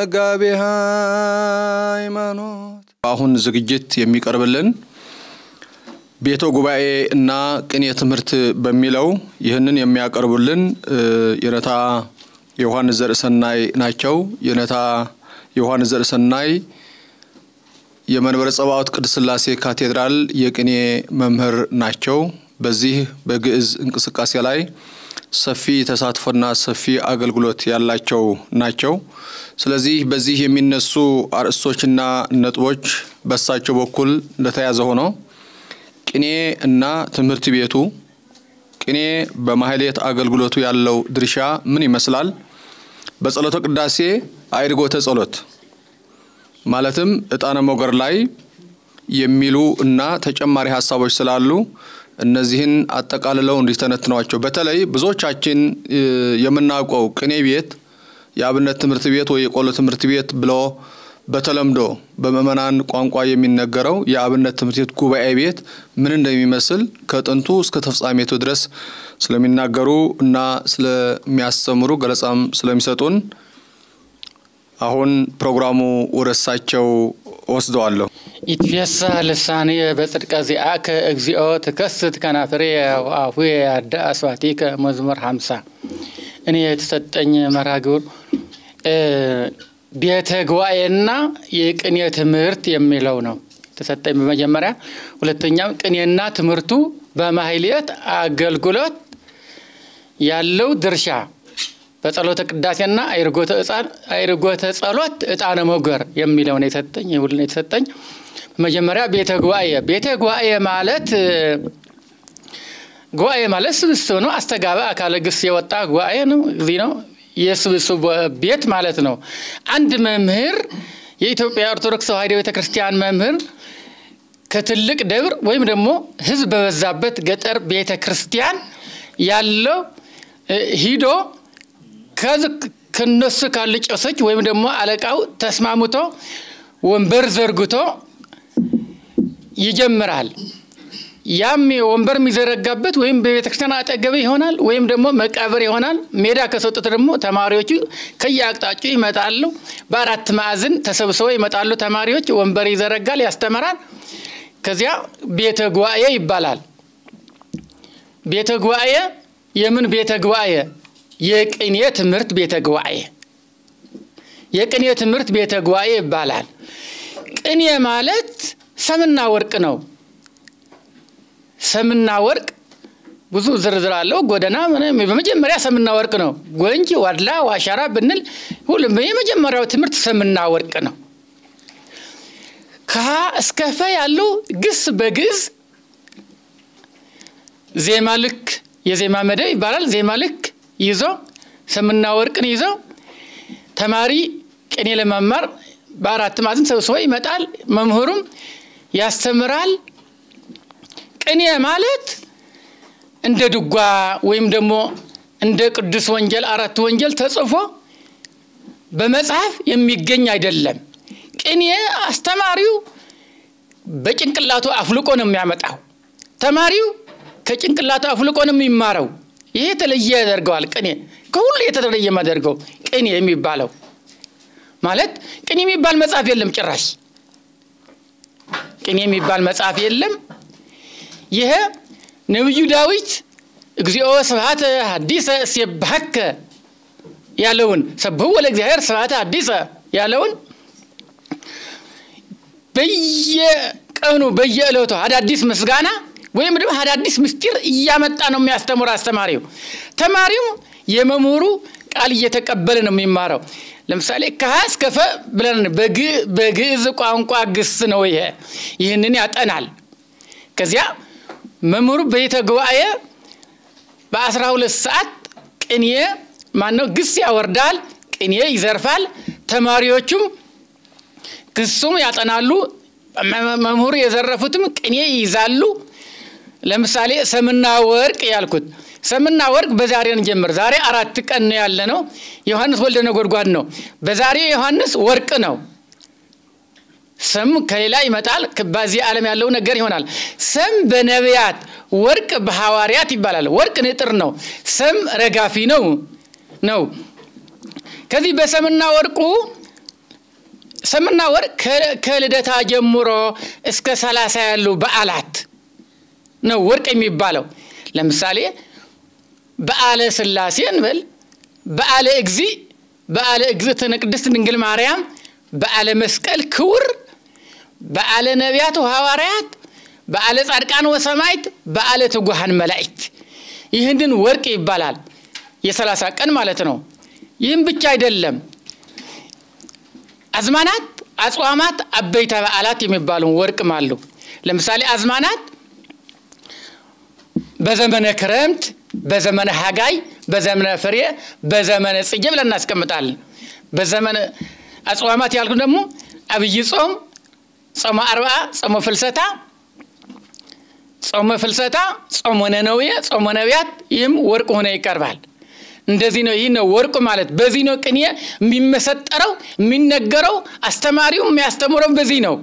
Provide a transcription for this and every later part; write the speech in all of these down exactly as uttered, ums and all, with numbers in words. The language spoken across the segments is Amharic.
መጋቤ ሃይማኖት አሁን ዝግጅት የሚቀርብልን ቤቶ ጉባኤ እና ቅኔ ትምህርት በሚለው ይህንን የሚያቀርቡልን የነታ ዮሐንስ ዘርሰናይ ናቸው። የነታ ዮሐንስ ዘርሰናይ የመንበረ ጸባዖት ቅድስት ሥላሴ ካቴድራል የቅኔ መምህር ናቸው። በዚህ በግዕዝ እንቅስቃሴ ላይ ሰፊ ተሳትፎና ሰፊ አገልግሎት ያላቸው ናቸው። ስለዚህ በዚህ የሚነሱ አርዕስቶችና ነጥቦች በሳቸው በኩል ለተያዘ ሆኖ ቅኔ እና ትምህርት ቤቱ ቅኔ በማህሌት አገልግሎቱ ያለው ድርሻ ምን ይመስላል? በጸሎተ ቅዳሴ አይርጎተ ጸሎት ማለትም ዕጣነ ሞገር ላይ የሚሉ እና ተጨማሪ ሐሳቦች ስላሉ እነዚህን አጠቃልለው እንዲተነትኗቸው በተለይ ብዙዎቻችን የምናውቀው ቅኔ ቤት የአብነት ትምህርት ቤት ወይ የቆሎ ትምህርት ቤት ብሎ በተለምዶ በመመናን ቋንቋ የሚነገረው የአብነት ትምህርት ቤት ጉባኤ ቤት ምን እንደሚመስል ከጥንቱ እስከ ተፍጻሜቱ ድረስ ስለሚናገሩ እና ስለሚያስተምሩ ገለጻም ስለሚሰጡን አሁን ፕሮግራሙ ወረሳቸው ወስደዋለሁ። ኢትፌሳ ለሳኔ በጽድቀ ዚአከ እግዚኦ ተከስት ከናፍሬ አፉየ ያዳ አስዋቲከ መዝሙር ሃምሳ እኔ የተሰጠኝ መራግብር ቤተ ጉባኤና የቅኔ ትምህርት የሚለው ነው ተሰጠኝ በመጀመሪያ። ሁለተኛው ቅኔና ትምህርቱ በማህሌት አገልግሎት ያለው ድርሻ በጸሎተ ቅዳሴና አይርጎተ ዕጣን አይርጎተ ጸሎት ዕጣነ ሞገር የሚለው ነው የተሰጠኝ ይሁን የተሰጠኝ። በመጀመሪያ ቤተ ጉባኤ ቤተ ጉባኤ ማለት ጉባኤ ማለት ስብስብ ነው። አስተጋባ አካለ ግስ የወጣ ጉባኤ ነው። እዚህ ነው የስብስብ ቤት ማለት ነው። አንድ መምህር የኢትዮጵያ ኦርቶዶክስ ተዋሕዶ ቤተክርስቲያን መምህር ከትልቅ ደብር ወይም ደግሞ ህዝብ በበዛበት ገጠር ቤተክርስቲያን ያለው ሂዶ ከነሱ ካልጨሰች ወይም ደግሞ አለቃው ተስማምቶ ወንበር ዘርግቶ ይጀምራል። ያም ወንበር የሚዘረጋበት ወይም በቤተክርስቲያን አጠገብ ይሆናል ወይም ደግሞ መቃብር ይሆናል። ሜዳ ከሰጡት ደግሞ ተማሪዎቹ ከያቅጣጫው ይመጣሉ። በአራት ማዕዘን ተሰብስበው ይመጣሉ ተማሪዎች። ወንበር ይዘረጋል ያስተምራል። ከዚያ ቤተ ጉባኤ ይባላል። ቤተ ጉባኤ የምን ቤተ ጉባኤ? የቅኔ ትምህርት ቤተ ጉባኤ የቅኔ ትምህርት ቤተ ጉባኤ ይባላል። ቅኔ ማለት ሰምና ወርቅ ነው። ሰምና ወርቅ ብዙ ዝርዝር አለው። ጎደና በመጀመሪያ ሰምና ወርቅ ነው። ጎንጂ ዋድላ ዋሻራ ብንል ሁሉም የመጀመሪያው ትምህርት ሰምና ወርቅ ነው። ከሀ እስከ ፈ ያለው ግስ በግዕዝ ዜማ ልክ የዜማ መደብ ይባላል። ዜማ ልክ ይዞ ሰምና ወርቅን ይዞ ተማሪ ቅኔ ለመማር በአራት ማዕዘን ሰብስቦ ይመጣል። መምህሩም ያስተምራል። ቅኔ ማለት እንደ ድጓ ወይም ደግሞ እንደ ቅዱስ ወንጌል አራት ወንጌል ተጽፎ በመጽሐፍ የሚገኝ አይደለም። ቅኔ አስተማሪው በጭንቅላቱ አፍልቆ ነው የሚያመጣው። ተማሪው ከጭንቅላቱ አፍልቆ ነው የሚማረው። ይሄ ተለየ ያደርገዋል። ቅኔ ከሁሉ የተለየ ማደርገው ቅኔ የሚባለው ማለት ቅኔ የሚባል መጽሐፍ የለም ጭራሽ። ቅኔ የሚባል መጽሐፍ የለም። ይሄ ነብዩ ዳዊት እግዚኦ ስብሐተ ሐዲሰ ሲባከ ያለውን ሰብሖ ለእግዚአብሔር ስብሐተ ሐዲሰ ያለውን በየቀኑ በየዕለቱ አዳዲስ ምስጋና ወይም ደግሞ አዳዲስ ምስጢር እያመጣ ነው የሚያስተምረው አስተማሪው። ተማሪው የመምህሩ ቃል እየተቀበለ ነው የሚማረው። ለምሳሌ ከሀ እስከ ፈ ብለን በግዕዝ ቋንቋ ግስ ነው ይሄ። ይሄንን ያጠናል። ከዚያ መምህሩ ቤተ ጉባኤ በአስራ ሁለት ሰዓት ቅኔ ማነው ግስ ያወርዳል፣ ቅኔ ይዘርፋል። ተማሪዎቹም ግሱም ያጠናሉ። መምህሩ የዘረፉትም ቅኔ ይይዛሉ። ለምሳሌ ሰምና ወርቅ ያልኩት ሰምና ወርቅ በዛሬ እንጀምር። ዛሬ አራት ቀን ነው ያለነው። ዮሐንስ ወልደ ነጎድጓድ ነው። በዛሬ ዮሐንስ ወርቅ ነው። ሰም ከሌላ ይመጣል። በዚህ ዓለም ያለው ነገር ይሆናል። ሰም በነቢያት ወርቅ በሐዋርያት ይባላል። ወርቅ ንጥር ነው። ሰም ረጋፊ ነው ነው ከዚህ በሰምና ወርቁ ሰምና ወርቅ ከልደታ ጀምሮ እስከ ሰላሳ ያሉ በዓላት ነው ወርቅ የሚባለው ለምሳሌ በዓለ ሥላሴን በል በዓለ እግዚ በዓለ እግዝእትነ ቅድስት ድንግል ማርያም በዓለ መስቀል ክቡር በዓለ ነቢያት ወሐዋርያት በዓለ ጻድቃን ወሰማዕት በዓለ ትጉሃን መላእክት ይህንን ወርቅ ይባላል የሰላሳ ቀን ማለት ነው ይህም ብቻ አይደለም አዝማናት አጽዋማት አበይታ በዓላት የሚባሉ ወርቅም አሉ ለምሳሌ አዝማናት በዘመነ ክረምት በዘመነ ሐጋይ በዘመነ ፍሬ በዘመነ ጽጌ ብለን እናስቀምጣለን በዘመነ አጽዋማት ያልኩ ደግሞ አብይ ጾም ጾመ አርባ ጾመ ፍልሰታ ጾመ ፍልሰታ ጾመ ነነዌ ጾመ ነቢያት ይህም ወርቅ ሆነ ይቀርባል እንደዚህ ነው ይህ ነው ወርቅ ማለት በዚህ ነው ቅኔ የሚመሰጠረው የሚነገረው አስተማሪው የሚያስተምረው በዚህ ነው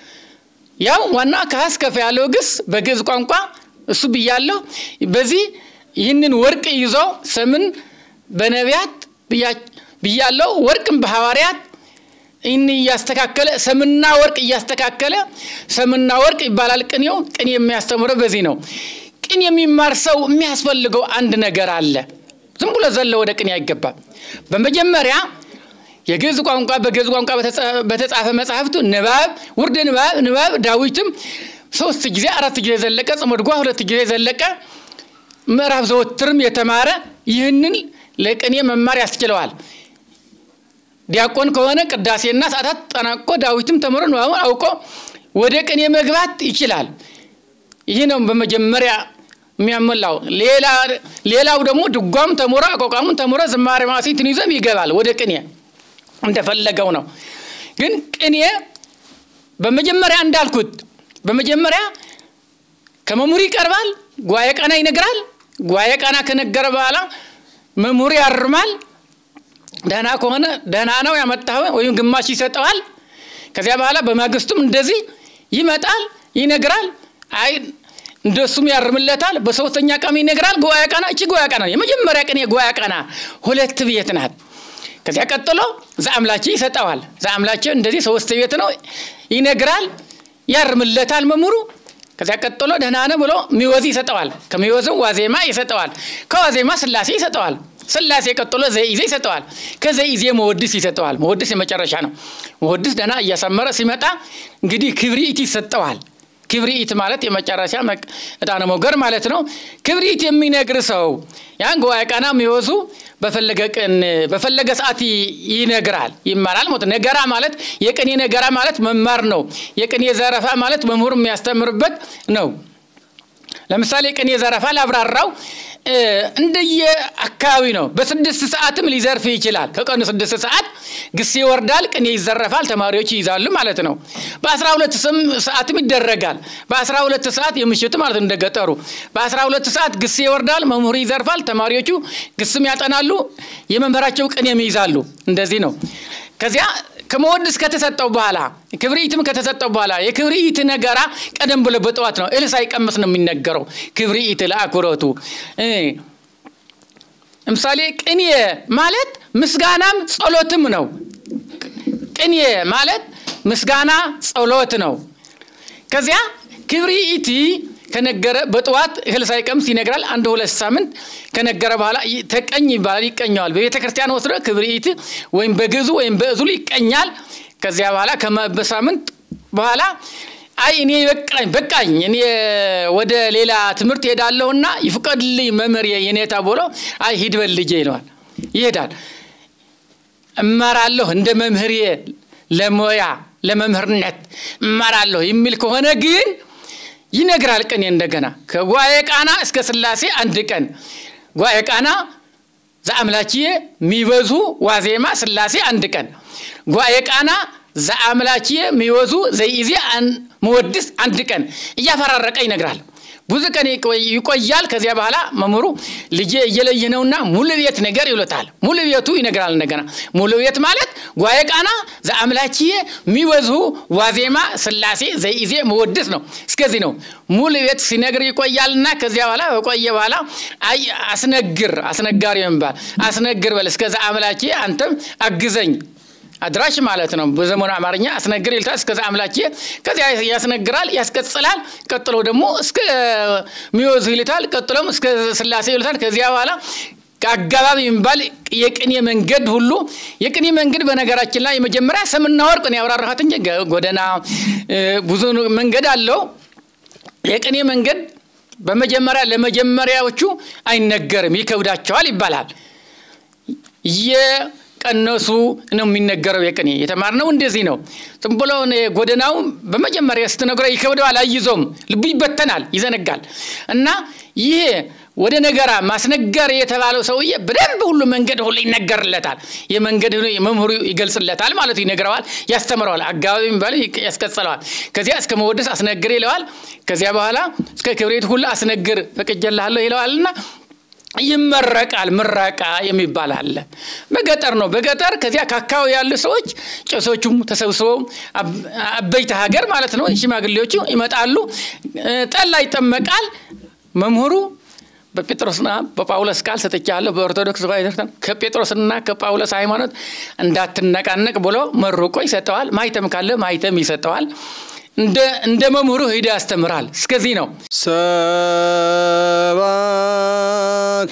ያው ዋና ከሐስከፈ ያለው ግስ በግዕዝ ቋንቋ እሱ ብያለሁ በዚህ ይህንን ወርቅ ይዞ ሰምን በነቢያት ብያለሁ ወርቅም በሐዋርያት እኒ ያስተካከለ ሰምና ወርቅ ያስተካከለ ሰምና ወርቅ ይባላል ቅኔው ቅኔ የሚያስተምረው በዚህ ነው ቅኔ የሚማር ሰው የሚያስፈልገው አንድ ነገር አለ ዝም ብሎ ዘለ ወደ ቅኔ አይገባም በመጀመሪያ የግዕዝ ቋንቋ በግዕዝ ቋንቋ በተጻፈ መጽሐፍቱ ንባብ ውርድ ንባብ ንባብ ዳዊትም ሶስት ጊዜ አራት ጊዜ ዘለቀ ጽሞድጓ ሁለት ጊዜ ዘለቀ ምዕራፍ ዘወትርም የተማረ ይህንን ለቅኔ መማር ያስችለዋል ዲያቆን ከሆነ ቅዳሴና ሰዓታት ጠናቆ ዳዊትም ተምሮ ነው አውቆ ወደ ቅኔ መግባት ይችላል ይሄ ነው በመጀመሪያ የሚያመላው ሌላ ሌላው ደግሞ ድጓም ተምሮ አቋቋሙን ተምሮ ዝማሬ ማሲንትን ይዘም ይገባል ወደ ቅኔ እንደፈለገው ነው ግን ቅኔ በመጀመሪያ እንዳልኩት በመጀመሪያ ከመሙሪ ይቀርባል ጓየ ቀና ይነግራል ጓየ ቀና ከነገረ በኋላ መሙሪ ያርማል ደህና ከሆነ ደህና ነው ያመጣው ወይም ግማሽ ይሰጣል ከዚያ በኋላ በማግስቱም እንደዚህ ይመጣል ይነግራል አይ እንደሱም ያርምለታል በሶስተኛ ቀን ይነግራል ጓየ ቀና እቺ ጓየ ቀና የመጀመሪያ ቀን የጓየ ቀና ሁለት ቤት ናት ከዚያ ቀጥሎ ዘአምላኬ ይሰጣዋል ዘአምላኬ እንደዚህ ሶስት ቤት ነው ይነግራል ያርምለታል መሙሩ ከዚያ ቀጥሎ ደህና ነው ብሎ ሚወዝ ይሰጣዋል ከሚወዝም ዋዜማ ይሰጣዋል ከዋዜማ ሥላሴ ይሰጣዋል ሥላሴ ቀጥሎ ዘይዜ ይሰጣዋል ከዘይዜ መወድስ ይሰጣዋል መወድስ የመጨረሻ ነው መወድስ ደህና እያሰመረ ሲመጣ እንግዲህ ክብሪት ይሰጣዋል ክብሪት ማለት የመጨረሻ እጣነ ሞገር ማለት ነው ክብሪት የሚነግር ሰው ያን ጓየ ቀና ሚወዙ በፈለገ ቀን በፈለገ ሰዓት ይነግራል ይማራል ማለት ነገራ ማለት የቅኔ ነገራ ማለት መማር ነው የቅኔ ዘረፋ ማለት መምህር የሚያስተምርበት ነው ለምሳሌ ቅኔ ዘረፋ ላብራራው እንደየ አካባቢ ነው በስድስት ሰዓትም ሊዘርፍ ይችላል ከቀኑ ስድስት ሰዓት ግስ ይወርዳል ቅኔ ይዘረፋል ተማሪዎች ይይዛሉ ማለት ነው በ12 ሰዓትም ይደረጋል በ12 ሰዓት የምሽት ማለት እንደገጠሩ በ12 ሰዓት ግስ ይወርዳል መምህር ይዘርፋል ተማሪዎቹ ግስም ያጠናሉ የመምህራቸው ቅኔም ይይዛሉ እንደዚህ ነው ከዚያ ከመወድስ ከተሰጠው በኋላ ክብሪትም ከተሰጠው በኋላ የክብሪት ነገራ ቀደም ብሎ በጠዋት ነው እልስ አይቀመስ ነው የሚነገረው ክብሪት ለአኩረቱ ምሳሌ ቅኔ ማለት ምስጋናም ጸሎትም ነው ቅኔ ማለት ምስጋና ጸሎት ነው ከዚያ ክብሪት ከነገረ በጠዋት እህል ሳይቀምስ ይነግራል አንድ ሁለት ሳምንት ከነገረ በኋላ ተቀኝ ይባላል ይቀኛል በቤተክርስቲያን ወስዶ ክብሪት ወይም በግዙ ወይም በእዙሉ ይቀኛል ከዚያ በኋላ ከመበሳምንት በኋላ አይ እኔ በቃኝ በቃኝ እኔ ወደ ሌላ ትምህርት ሄዳለሁና ይፍቀድልኝ መምህር የኔታ ብሎ አይ ሂድ በልጄ ይላል ይሄዳል እማራለሁ እንደ መምህር ለሞያ ለመምህርነት እማራለሁ የሚል ከሆነ ግን ይነግራል ቀን እንደገና ከጓየ ቀና እስከ ሥላሴ አንድ ቀን ጓየ ቀና ዘአምላኬ ሚበዙ ዋዜማ ሥላሴ አንድ ቀን ጓየ ቀና ዘአምላኬ ሚወዙ ዘይዜ መወድስ አንድ ቀን እያፈራረቀ ይነግራል ብዙ ቀን ይቆያል ከዚያ በኋላ መምህሩ ልጄ እየለየነውና ሙሉ ቤት ነገር ይሉታል ሙሉ ቤቱ ይነግራል እንደገና ሙሉ ቤት ማለት ጓየ ቀና ዘአምላኬ ሚወዙ ዋዜማ ሥላሴ ዘይዜ መወድስ ነው እስከዚህ ነው ሙሉ ቤት ሲነግር ይቆያልና ከዚያ በኋላ በቆየ በኋላ አይ አስነግር አስነጋሪ እንባል አስነግር በል እስከ ዘአምላኬ አንተም አግዘኝ አድራሽ ማለት ነው በዘመኑ አማርኛ አስነግር ይልታል እስከዛ አምላኬ ከዚያ ያስነግራል ያስቀጽላል ቀጥሎ ደግሞ እስከ ሚዮዝ ይልታል ቀጥሎም እስከ ስላሴ ይልታል ከዚያ በኋላ አጋባብ ይምባል የቅኔ መንገድ ሁሉ የቅኔ መንገድ በነገራችን ላይ መጀመሪያ ሰምና ወርቅ ነው ያወራራሁት እንጂ ጎደና ብዙ መንገድ አለው የቅኔ መንገድ በመጀመሪያ ለመጀመሪያዎቹ አይነገርም ይከብዳቸዋል ይባላል የቀነሱ ነው የሚነገረው የቅኔ የተማርነው እንደዚህ ነው ጥምብሎ ጎደናው በመጀመሪያ ስትነግረው ይከብደዋል አይዞም ልቡ ይበተናል ይዘነጋል እና ይሄ ወደ ነገራ ማስነገር የተባለው ሰውዬ በደንብ ሁሉ መንገድ ሁሉ ይነገርለታል የመንገድ መምህሩ ይገልጽለታል ማለት ይነግረዋል ያስተምረዋል አጋባቢም ባለ ያስቀጽለዋል ከዚያ እስከ መወደስ አስነግር ይለዋል ከዚያ በኋላ እስከ ክብሬት ሁሉ አስነግር ፈቅጀልሃለሁ ይለዋልና ይመረቃል ምረቃ የሚባል አለ በገጠር ነው በገጠር ከዚያ ካካው ያሉ ሰዎች ጨሶቹም ተሰብስበው አበይተ ሀገር ማለት ነው ሽማግሌዎቹ ይመጣሉ ጠላ ይጠመቃል መምህሩ በጴጥሮስና በጳውሎስ ቃል ሰጥቻለሁ በኦርቶዶክስ ባይዘርተን ከጴጥሮስና ከጳውሎስ ሃይማኖት እንዳትነቃነቅ ብሎ መርቆ ይሰጠዋል ማይተም ካለ ማይተም ይሰጠዋል እንደ እንደ መምህሩ ሄዶ ያስተምራል እስከዚህ ነው ሰባኬ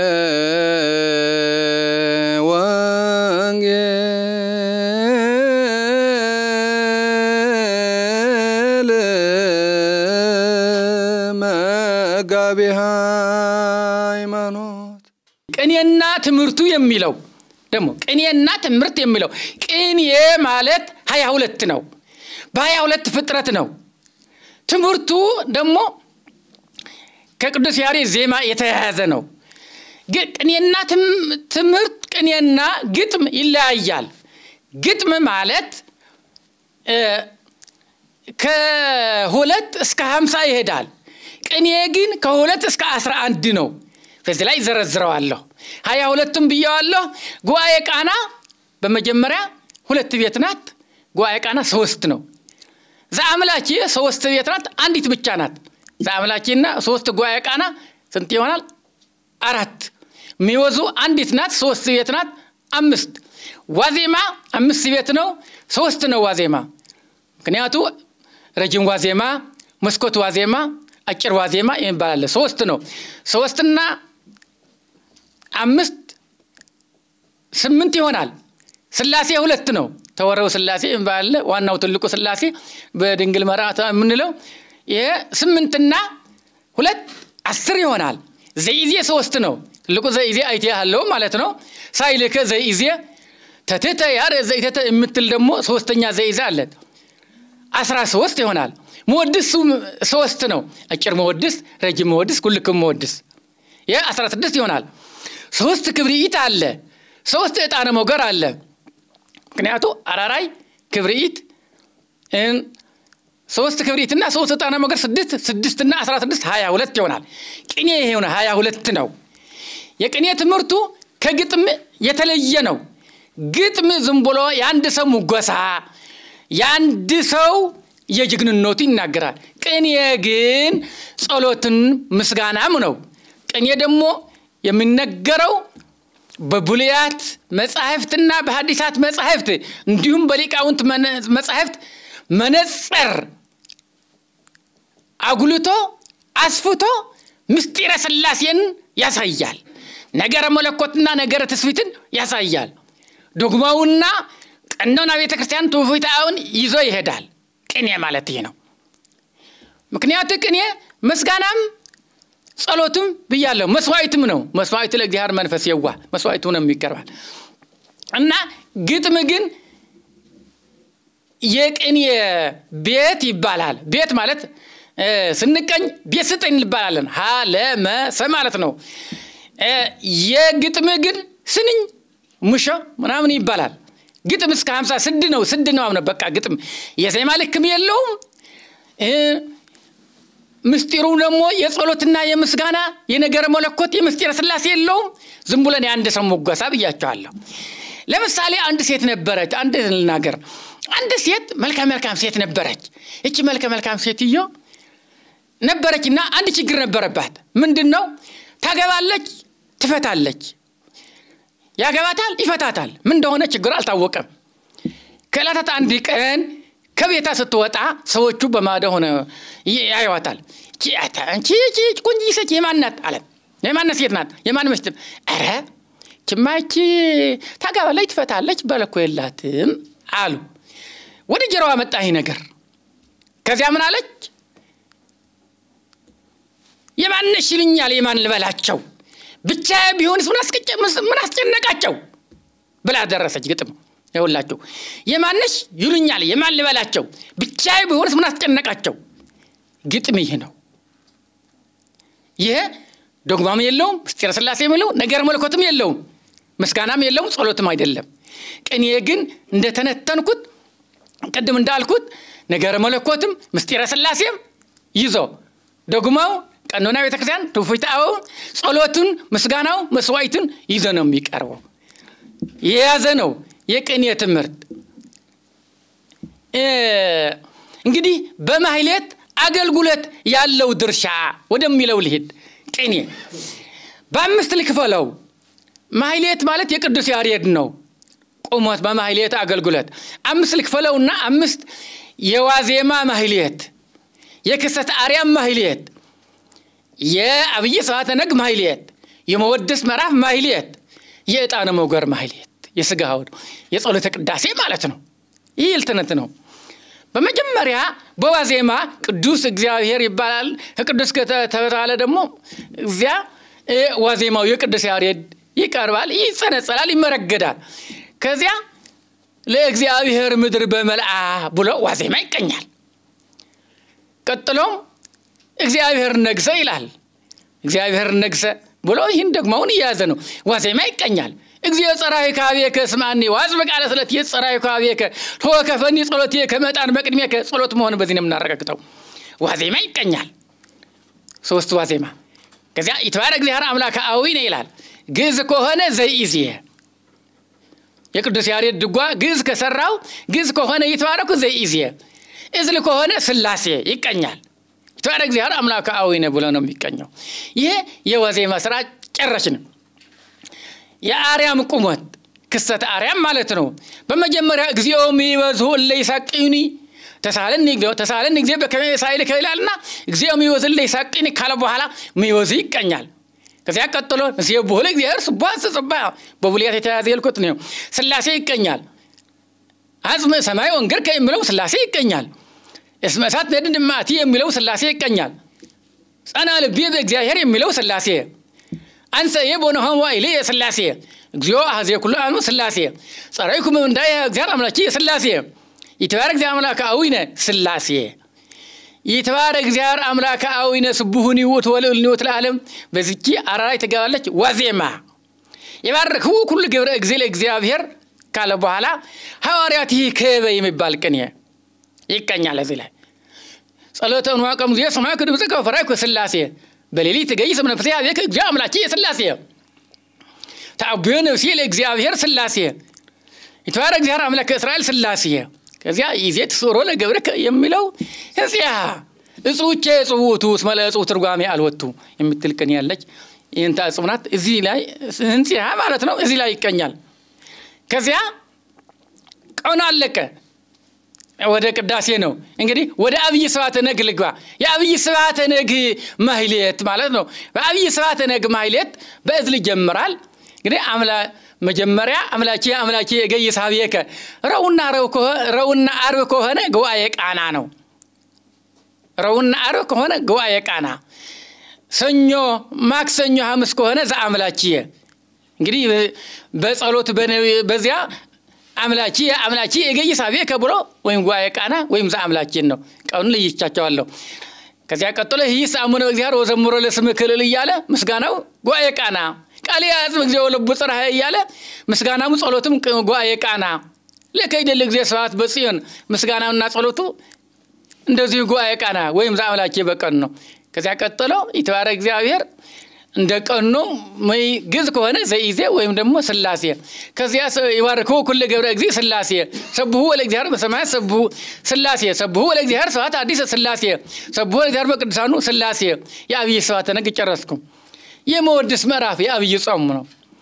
ወንጌል መጋቤ ሃይማኖት ቅኔና ትምህርቱ የሚለው ደግሞ ቅኔና ትምህርት የሚለው ቅኔ ማለት ሃያ ሁለት ነው በሃያ ሁለት ፍጥረት ነው ትምህርቱ ደግሞ ከቅዱስ ያሬድ ዜማ የተያያዘ ነው ቅኔና ትምህርት ቅኔና ግጥም ይለያያል ግጥም ማለት ከሁለት እስከ ሃምሳ ይሄዳል ቅኔ ግን ከሁለት እስከ አስራ አንድ ነው በዚህ ላይ ዘረዝረዋለሁ ሃያ ሁለቱም ብያዋለሁ ጉባኤ ቃና በመጀመሪያ ሁለት ቤት ናት ጉባኤ ቃና ሶስት ነው ዘአምላኬ ሶስት ቤት ናት አንዲት ብቻ ናት ዘአምላኬና ሶስት ጉባኤ ቃና ስንት ይሆናል አራት ሚወዙ አንዲት ናት ሶስት ቤት ናት አምስት ዋዜማ አምስት ቤት ነው ሶስት ነው ዋዜማ ምክንያቱ ረጅም ዋዜማ መስኮት ዋዜማ አጭር ዋዜማ ይባላል ሶስት ነው ሶስትና አምስት ስምንት ይሆናል ስላሴ ሁለት ነው ተወረው ስላሴ ይባላል ዋናው ትልቁ ስላሴ በድንግል መራታ ምንለው ይሄ ስምንትና ሁለት አስር ይሆናል ዘይዜ ሶስት ነው ትልቁ ዘይዜ አይተያለው ማለት ነው ሳይልከ ዘይዜ ተተተ ያረ ዘይተተ የምትል ደግሞ ሶስተኛ ዘይዜ አለ አስራ ሶስት ይሆናል መወድስ ሶስት ነው አጭር መወድስ ረጅም መወድስ ኩልክም መወድስ ያ አስራ ስድስት ይሆናል ሶስት ክብሪት አለ ሶስት እጣነ ሞገር አለ ምክንያቱ አራራይ ክብሪት እን ሶስት ክብሪትና ሶስት እጣነ ሞገር ስድስት ስድስትና አስራ ስድስት ሃያ ሁለት ይሆናል ቅኔ ይሄው ነው ሃያ ሁለት ነው የቅኔ ትምህርቱ ከግጥም የተለየ ነው ግጥም ዝም ብሎ ያንድ ሰው ሙገሳ ያንድ ሰው የጅግንነቱ ይናገራል ቅኔ ግን ጸሎትን ምስጋናም ነው ቅኔ ደግሞ የሚነገረው በብሉያት መጻሕፍትና በሐዲሳት መጻሕፍት እንዲሁም በሊቃውንት መጻሕፍት መነጽር አጉልቶ አስፍቶ ምስጢረ ሥላሴን ያሳያል ነገረ መለኮትና ነገረ ትስብእትን ያሳያል ዶግማውና ቀኖና ቤተክርስቲያን ትውፊታውን ይዞ ይሄዳል ቅኔ ማለት ይሄ ነው ምክንያቱ ቅኔ መስጋናም ጸሎቱም ብያለሁ መስዋዕትም ነው መስዋዕት ለእግዚአብሔር መንፈስ የዋ መስዋዕቱ ነው የሚቀርባል እና ግጥም ግን የቅኔ ቤት ይባላል ቤት ማለት ስንቀኝ ቤት ስጠኝ ይባላልን ሀ ለ መ ሰ ማለት ነው የግጥም ግን ስንኝ ሙሾ ምናምን ይባላል ግጥም እስከ ሃምሳ ስድ ነው ስድ ነው አሁን በቃ ግጥም የዜማ ልክም የለውም ምስጢሩ ደግሞ የጸሎትና የምስጋና የነገረ መለኮት የምስጢረ ሥላሴ የለውም ዝም ብለን አንድ ሰው ሙገሳ ብያቸዋለሁ ለምሳሌ አንድ ሴት ነበረች አንድ ልናገር አንድ ሴት መልካም መልካም ሴት ነበረች እቺ መልካም መልካም ሴትዮ ነበረችና አንድ ችግር ነበረባት ምንድነው ታገባለች ትፈታለች ያገባታል ይፈታታል ምን እንደሆነ ችግር አልታወቀም ከዕለታት አንድ ቀን ከቤታ ስትወጣ ሰዎቹ በማዶ ሆነ ያዩዋታል። ቺአታ አንቺ ቺ ቆንጆ ሴት የማን ናት አለ። የማን ሴት ናት? የማን መስት? አረ ችማቺ ታጋባለች ትፈታለች በለኮ የላትም አሉ። ወደ ጀራዋ መጣ ይሄ ነገር። ከዚያ ምን አለች? የማንሽ ይልኛል የማን ልበላቸው ብቻ ቢሆንስ ምን አስቀጨ ምን አስጨነቃቸው ብላ ደረሰች ግጥም። ይኸውላችሁ የማንሽ ይሉኛል የማን ልበላቸው ብቻ ቢሆንስ ምን አስጨነቃቸው ግጥም ይሄ ነው። ይሄ ዶግማም የለውም ምስጢረ ሥላሴ የለው ነገር መለኮትም የለውም ምስጋናም የለውም ጸሎትም አይደለም። ቅኔ ግን እንደተነተንኩት ቀደም እንዳልኩት ነገር መለኮትም ምስጢረ ሥላሴም ይዞ ዶግማው ቀኖና ቤተክርስቲያን ትውፊታው ጸሎቱን ምስጋናው መስዋዕቱን ይዞ ነው የሚቀርበው። የያዘ ነው የቅኔ ትምህርት። እንግዲህ በማህሌት አገልግሎት ያለው ድርሻ ወደሚለው ልሂድ። ቅኔ በአምስት ልክፈለው። ማህሌት ማለት የቅዱስ ያሬድ ነው። ቆሞት በማህሌት አገልግሎት አምስት ልክፈለውና አምስት የዋዜማ ማህሌት፣ የክሰት አርያም ማህሌት፣ የአብይ ሰዓተ ነግ ማህሌት፣ የመወደስ ምዕራፍ ማህሌት፣ የዕጣነ ሞገር ማህሌት፣ የሥጋው የጸሎተ ቅዳሴ ማለት ነው። ይህ ልተነት ነው። በመጀመሪያ በዋዜማ ቅዱስ እግዚአብሔር ይባላል። ቅዱስ ከተባለ ደግሞ እዚያ ዋዜማው የቅዱስ ያሬድ ይቀርባል፣ ይጸነጸላል፣ ይመረገዳል። ከዚያ ለእግዚአብሔር ምድር በመልአ ብሎ ዋዜማ ይቀኛል። ቀጥሎም እግዚአብሔር ነገሰ ይላል። እግዚአብሔር ነገሰ ብሎ ይህን ደግሞውን ይያዘ ነው ዋዜማ ይቀኛል። እግዚኦ ጸራይ ካቤከ ስማኒ ዋዝበ ቃለ ስለት የጸራይ ካቤከ ተወከፈኒ ጸሎቴ ከመጣን በቅድሜከ ጸሎት መሆን በዚህ ነው እናረጋግጠው። ዋዜማ ይቀኛል ሶስት ዋዜማ። ከዚያ ይተባረክ እግዚአብሔር አምላከ አዊነ ይላል። ግዕዝ ከሆነ ዘይእዝየ የቅዱስ ያሬድ ድጓ ግዕዝ ከሰራው ግዕዝ ከሆነ ይተባረኩ ዘይእዝየ፣ እዝል ከሆነ ሥላሴ ይቀኛል። ይተባረክ እግዚአብሔር አምላከ አዊነ ብሎ ነው የሚቀኘው። ይሄ የዋዜማ ስራ ጨረስን። የአርያም ቁመት ክስተት አርያም ማለት ነው። በመጀመሪያ እግዚኦ ሚወዙ ለይሳቅዩኒ ተሳለኒ ተሳለኒ እግዚኦ በከመሳይል ከይላልና እግዚኦ ሚወዙ ለይሳቅዩኒ ካለ በኋላ ሚወዙ ይቀኛል። ከዚያ ቀጥሎ እግዚኦ በሁለ እግዚአብሔር ስባስ ጽባ በቡልያት የተያዘ ይልኩት ነው ሥላሴ ይቀኛል። አጽመ ሰማይ ወንገር ከሚለው ሥላሴ ይቀኛል። እስመ እሳት ነድንማቲ የሚለው ሥላሴ ይቀኛል። ጸና ልቤ በእግዚአብሔር የሚለው ሥላሴ አንሰ የቦነ ሆም ዋይሌ ሥላሴ እግዚኦ አሐዜ ኩሉ አኑ ሥላሴ ጸራይኩም እንዳይ እግዚአብሔር አምላኪ ሥላሴ ይተባረክ እግዚአብሔር አምላከ አዊነ ሥላሴ ይተባረክ እግዚአብሔር አምላከ አዊነ ስቡሁኒ ወተወልኒ ወተዓለም በዚቺ አራራይ ተጋባለች ዋዜማ። ይባርከው ኩሉ ገብረ እግዚእ ለእግዚአብሔር ካለ በኋላ ሐዋርያት ይከበ የሚባል ቅኔ ይቀኛል። እዚህ ላይ ጸሎተን ዋቀም ዚያ ሰማይ ከድብጽ ከፈራይኩ ሥላሴ በሌሊት ገይስ መንፈስ ያቤከ እግዚአብሔር አምላኪ ሥላሴ ታብየነ ሲል እግዚአብሔር ሥላሴ ይተባረክ እግዚአብሔር አምላከ እስራኤል ሥላሴ። ከዚያ ይዜት ሶሮ ለገብረከ የሚለው እዚያ እጹቼ ጽውቱ ስመለጹ ትርጓሜ አልወጡ የምትልቀን ያለች ይንታ ጽምናት እዚህ ላይ እንጽያ ማለት ነው። እዚህ ላይ ይቀኛል። ከዚያ ቀን አለቀ ወደ ቅዳሴ ነው። እንግዲህ ወደ አብይ ስብሐተ ነግ ልግባ። የአብይ ስብሐተ ነግ ማህሌት ማለት ነው። በአብይ ስብሐተ ነግ ማህሌት በእዝል ይጀምራል። እንግዲህ አምላ መጀመሪያ አምላኪ አምላኪ የገይስ ሀቤከ ረውና ረው ከሆነ ረውና አርብ ከሆነ ጉባኤ ቃና ነው። ረውና አርብ ከሆነ ጉባኤ ቃና፣ ሰኞ ማክሰኞ ሐሙስ ከሆነ ዘአምላኪ። እንግዲህ በጸሎት በዚያ አምላኪ አምላኪ የገይስ ሀቤከ ብሎ ወይም ጉባኤ ቃና ወይም ዘአምላኪ ነው። ቀኑን ልይቻቸዋለሁ። ከዚያ ቀጥሎ ይስ አሙነ እግዚአብሔር ወዘምሮ ለስምከ ልል እያለ ምስጋናው ጉባኤ ቃና፣ ቃል ያዝም እግዚኦ ለቡ ጽራህ እያለ ምስጋናው ጸሎቱም ጉባኤ ቃና፣ ለከይደል እግዚእ ስብሐት በጽዮን ምስጋናውና ጸሎቱ እንደዚህ ጉባኤ ቃና ወይም ዘአምላኪ በቀን ነው። ከዚያ ቀጥሎ ይተባረክ እግዚአብሔር እንደቀኑ ወይ ግዕዝ ከሆነ ዘይዜ ወይም ደግሞ ሥላሴ። ከዚያ ይባርከው ኩሉ ገብረ እግዚእ ሥላሴ ሰብሑ ወለእግዚአብሔር በሰማያት ሰብሑ ሥላሴ ሰብሑ ወለእግዚአብሔር ስብሐት አዲስ ሥላሴ ሰብሑ ወለእግዚአብሔር በቅዱሳኑ ሥላሴ። የአብይ ስብሐተ ነግ ጨረስኩ። የመወድስ ምዕራፍ የአብይ ጾም ነው።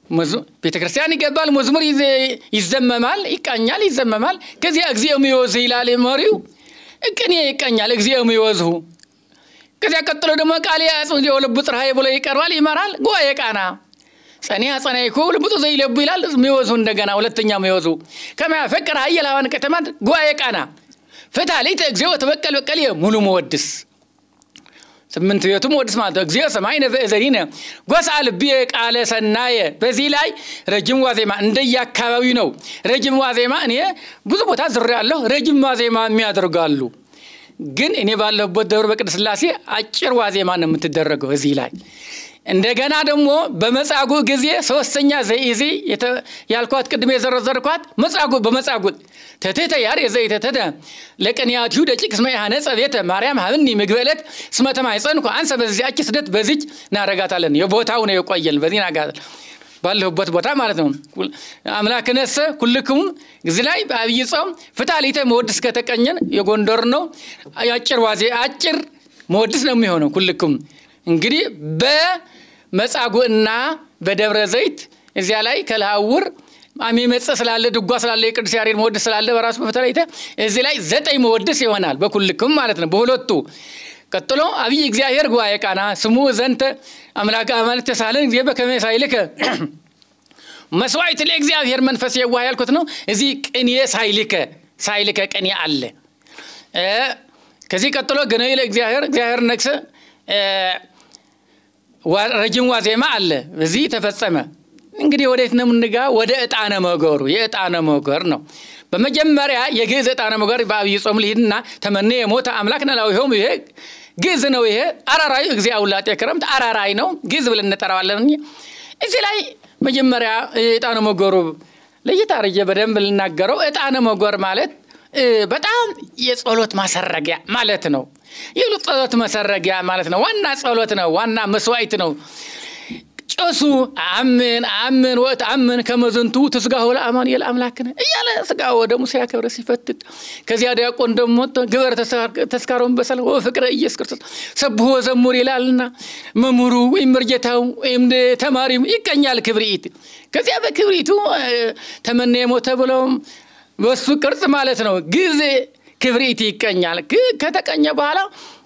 ቤተክርስቲያን ይገባል መዝሙር ይዘመማል ይቃኛል ይዘመማል ከዚያ እግዚአብሔር የሚወዝ ይላል መሪው ቅኔ ይቃኛል እግዚአብሔር የሚወዝሁ ከዚያ ቀጥሎ ደግሞ ቃል ያጽም የወልብ ጥራይ ብሎ ይቀርባል ይመራል ጉባኤ ቃና ጸኒያ ጸናይኮ ልብጡ ዘይለቡ ይላል የሚወዙ እንደገና ሁለተኛ የሚወዙ ከማፈቀር ኃይላዋን ከተማ ጉባኤ ቃና ፈታሊት እግዚአብሔር ተበቀል በቀል ሙሉ መወድስ ስምንት ቤቱ መወድስ ማለት እግዚአብሔር ሰማይነ በእዘሪነ ጎሳል ቢቃለ ሰናየ በዚህ ላይ ረጅም ዋዜማ እንደየአካባቢው ነው ረጅም ዋዜማ እኔ ብዙ ቦታ ዝርያለሁ ረጅም ዋዜማ የሚያደርጋሉ ግን እኔ ባለበት ደብረ በቅድስት ሥላሴ አጭር ዋዜማ ነው የምትደረገው እዚህ ላይ እንደገና ደግሞ በመጻጉ ጊዜ ሶስተኛ ዘይዚ ያልኳት ቅድሜ ዘረዘርኳት መጻጉ በመጻጉ ተተተ ያር የዘይተተ ለቀንያቱ ደቂቅ ስመ ያነጸ ቤተ ማርያም ሀብኒ ምግበለት ስመተማ ይጸንኩ አንሰ በዚያች ስደት በዚች ናረጋታለን የቦታው ነው የቆየል በዚህ ናጋት ባለበት ቦታ ማለት ነው አምላክነሰ ኩልኩም እዚህ ላይ አብይ ጾም ፍታሊተ መወድስ ከተቀኘን የጎንደር ነው አጭር ዋዜ አጭር መወድስ ነው የሚሆነው ኩልኩም እንግዲህ በመጻጉና በደብረ ዘይት እዚያ ላይ ከላውር አሚ መጽ ስላለ ድጓ ስላለ የቅዱስ ያሬድ መወድስ ስላለ በራሱ በፍታሊተ እዚህ ላይ ዘጠኝ መወድስ ይሆናል በኩልኩም ማለት ነው በሁለቱ ቀጥሎ አብይ እግዚአብሔር ጉባኤ ቃና ስሙ ዘንተ አምላክ አማልክት ተሳለን ጊዜ በከመ ሳይልከ መስዋዕት ለእግዚአብሔር መንፈስ የዋህ ያልኩት ነው እዚህ ቅኔ ሳይልከ ሳይልከ ቅኔ አለ ከዚህ ቀጥሎ ገነ ለእግዚአብሔር እግዚአብሔር ነክሰ ረጅም ዋዜማ አለ በዚህ ተፈጸመ እንግዲህ ወዴት ነው ምንጋ ወደ ዕጣነ መገሩ የዕጣነ መገር ነው በመጀመሪያ የግዕዝ ዕጣነ መገር በአብይ ጾም ሊሄድና ተመነ የሞተ አምላክና ላውየውም ይሄ ግዕዝ ነው ይሄ አራራይ እግዚአብሔር ላጤ ክረምት አራራይ ነው ግዕዝ ብለን እንጠራዋለን እዚህ ላይ መጀመሪያ ዕጣነ መገሩ ለይታርየ በደንብ ልናገረው ዕጣነ መገር ማለት በጣም የጸሎት ማሰረጊያ ማለት ነው የጸሎት ማሰረጊያ ማለት ነው ዋና ጸሎት ነው ዋና መስዋዕት ነው ጨሱ አምን አምን ወት አምን ከመዘንቱ ተስጋው ለአማን የለአምላክነ እያለ ስጋው ወደ ሙሴ ያከብረ ሲፈትት ከዚያ ዲያቆን ደሞ ግበር ተስካሮን በሰል ወፍቅረ ኢየሱስ ክርስቶስ ሰብሖ ዘሙር ይላልና መምሩ ወይምርጀታው ወይም ተማሪም ይቀኛል ክብሪት ከዚያ በክብሪቱ ተመነ የሞተ ብለው ወሱ ቅርጽ ማለት ነው ግዕዝ ክብሪት ይቀኛል ከተቀኘ በኋላ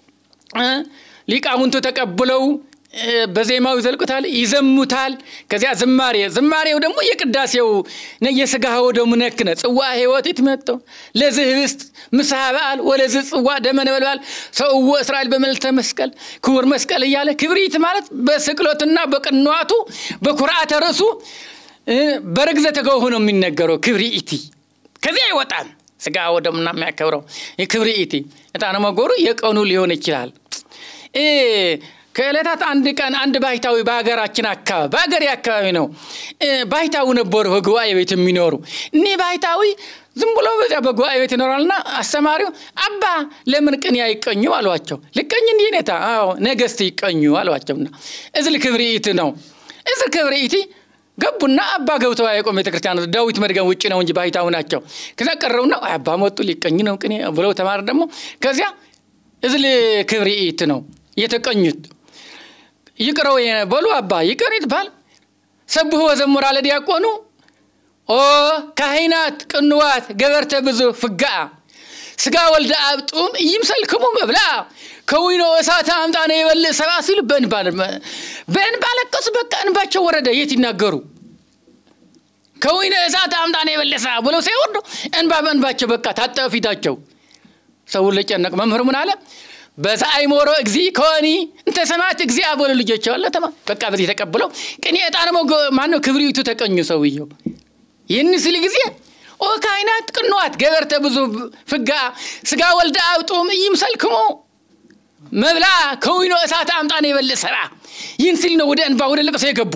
ሊቃውንቱ ተቀብለው በዜማው ይዘልቁታል ይዘሙታል ከዚያ ዝማሬ ዝማሬው ደግሞ የቅዳሴው የሥጋው ደሙ ነክነ ጽዋ ሕይወት ይትመጣው ለዝህብስት ምሳበአል ወለዝ ጽዋ ደመ ነበልባል ሰው እስራኤል በመልተ መስቀል ክቡር መስቀል ይያለ ክብሪት ማለት በስቅሎትና በቅንዋቱ በኩርዓተ ርሱ በርግዘተ ገው ሆኖ የሚነገረው ክብሪቲ ከዚያ ይወጣል ሥጋው ደሙና የሚያከብረው የክብሪቲ ዕጣነ መገሩ የቀኑ ሊሆን ይችላል እ ከዕለታት አንድ ቀን አንድ ባይታዊ በአገራችን አካባቢ በአገር ያካባቢ ነው ባይታው ነበሩ በጉባኤ ቤት የሚኖሩ እኔ ባይታዊ ዝም ብሎ በዚያ በጉባኤ ቤት ይኖራልና አስተማሪው አባ ለምን ቅኔ አይቀኙ አሏቸው ልቀኝ እንዴ ነታ አዎ ነገስት ይቀኙ አሏቸውና እዝል ክብሪት ነው እዝል ክብሪት ገቡና አባ ገብተው አይቆም ቤተክርስቲያን ዳዊት መድገም ውጪ ነው እንጂ ባይታው ናቸው ከዛ ቀረውና አባ መጡ ሊቀኝ ነው ቅኔ ብለው ተማር ደግሞ ከዚያ እዝል ክብሪት ነው የተቀኙት ይቅረው የበሉ አባ ይቀሪት ባል ሰብሖ ዘሙር አለ ዲያቆኑ ኦ ካህናት ቅንዋት ገበርተ ብዙ ፍጋ ስጋ ወልደ አብጡም ይምሰልክሙ መብላ ከዊኖ እሳት አምጣነ ይበል ሰባሲል በእንባል በእንባል ቀስ በቃ እንባቸው ወረደ የት ይናገሩ ከዊኖ እሳት አምጣነ ይበልሳ ብሎ ሳይወርዱ እንባ በእንባቸው በቃ ታጠፈ ፊታቸው ሰው ለጨነቅ መምህር ምን አለ በዛይሞሮ እግዚ ኮኒ እንተ ሰማት እግዚአብሔር ልጆች አለ ተማ በቃ በዚህ ተቀበለው ቅኔ ዕጣነ መገር ማን ነው ክብሪቱ ተቀኙ ሰውየው ይህን ሲል ጊዜ ኦ ካህናት ቅንዋት ገበርተ ብዙ ፍጋ ስጋ ወልደ አብጡም ይምሰልክሙ መብላ ከዊኖ እሳት አምጣነ ይበል ሰራ ይህን ሲል ነው ወደ እንባ ወደ ለቅሶ የገቡ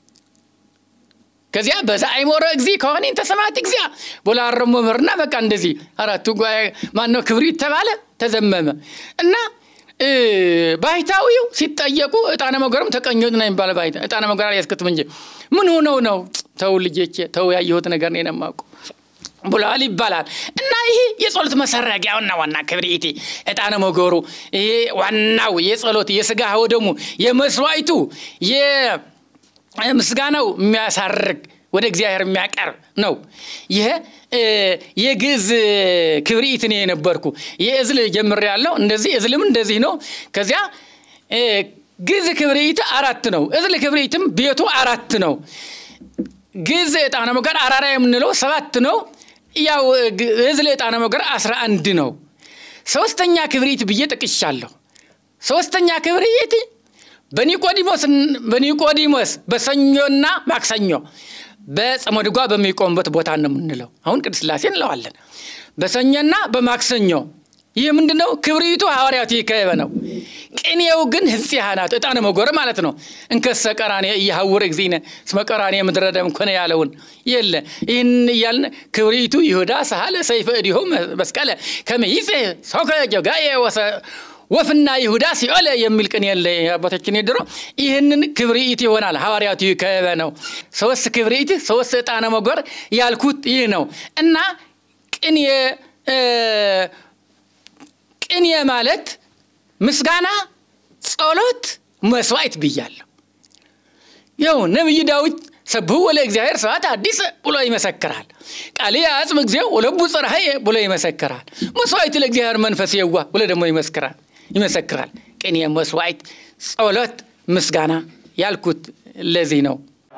ከዚያ በዛይሞሮ እግዚ ኮኒ እንተ ሰማት እግዚአ ቦላረሞ መምህርና በቃ እንደዚህ አራቱ ጓይ ማን ነው ክብሪት ተባለ ተዘመመ እና ባይታዊው ሲጠየቁ ዕጣነ መገርም ተቀኙት ነው ይባል ባይታ ዕጣነ መገር ያስከትም እንጂ ምን ሆኖ ነው ተው ልጄቼ ተው ያየሁት ነገር ነው የነማቁ ብሏል ይባላል እና ይሄ የጸሎት መሰረጊያውና ዋና ክብሪቲ ዕጣነ መገሩ ይሄ ዋናው የጸሎት የሥጋው ደሙ የመስዋዕቱ የ ምስጋናው የሚያሳርግ ወደ እግዚአብሔር የሚያቀርብ ነው። ይሄ የግዕዝ ክብሪት ነው የነበርኩ የእዝል ጀምር ያለው እንደዚህ እዝልም እንደዚህ ነው። ከዚያ ግዕዝ ክብሪት አራት ነው። እዝል ክብሪትም ቤቱ አራት ነው። ግዕዝ ዕጣነ ሞገር አራራ የምንለው ሰባት ነው። ያው እዝል ዕጣነ ሞገር አስራ አንድ ነው። ሶስተኛ ክብሪት ብዬ ጠቅሻለሁ። ሶስተኛ ክብሪት በኒቆዲሞስ በኒቆዲሞስ በሰኞና ማክሰኞ በጸመድጓ በሚቆምበት ቦታ ነው የምንለው። አሁን ቅድስት ሥላሴ እንለዋለን። በሰኞና በማክሰኞ ይሄ ምንድነው? ክብሪቱ ሐዋርያት ይከበ ነው። ቅኔው ግን ሕጽያናት ዕጣነ ሞገር ማለት ነው። እንከሰ ቀራኔ ይሐውር እግዚእነ እስመ ቀራኔ ምድረ ደም ኮነ ያለውን የለ ይህን ይያልን ክብሪቱ ይሁዳ ሰሃለ ሰይፈ እዲሁ መስቀለ ከመይጽ ሶከ ጀጋየ ወሰ ወፍና ይሁዳ ሲኦል የሚል ቅኔ የለ አባታችን ይድሮ ይህንን ክብሪት ይሆናል ሐዋርያት ይከበ ነው። ሶስት ክብሪት ሶስት ዕጣነ ሞገር ያልኩት ይህ ነው እና ቅኔ ቅኔ ማለት ምስጋና ጸሎት መስዋዕት ብያለሁ። ያው ነብይ ዳዊት ሰብሑ ለእግዚአብሔር ሰዓት አዲስ ብሎ ይመሰክራል። ቃል ያጽም እግዚኦ ወለቡ ጽርሐየ ብሎ ይመሰክራል። መስዋዕት ለእግዚአብሔር መንፈስ የዋ ብሎ ደግሞ ይመሰክራል ይመሰክራል። ቅኔ መስዋዕት ጸሎት ምስጋና ያልኩት ለዚህ ነው።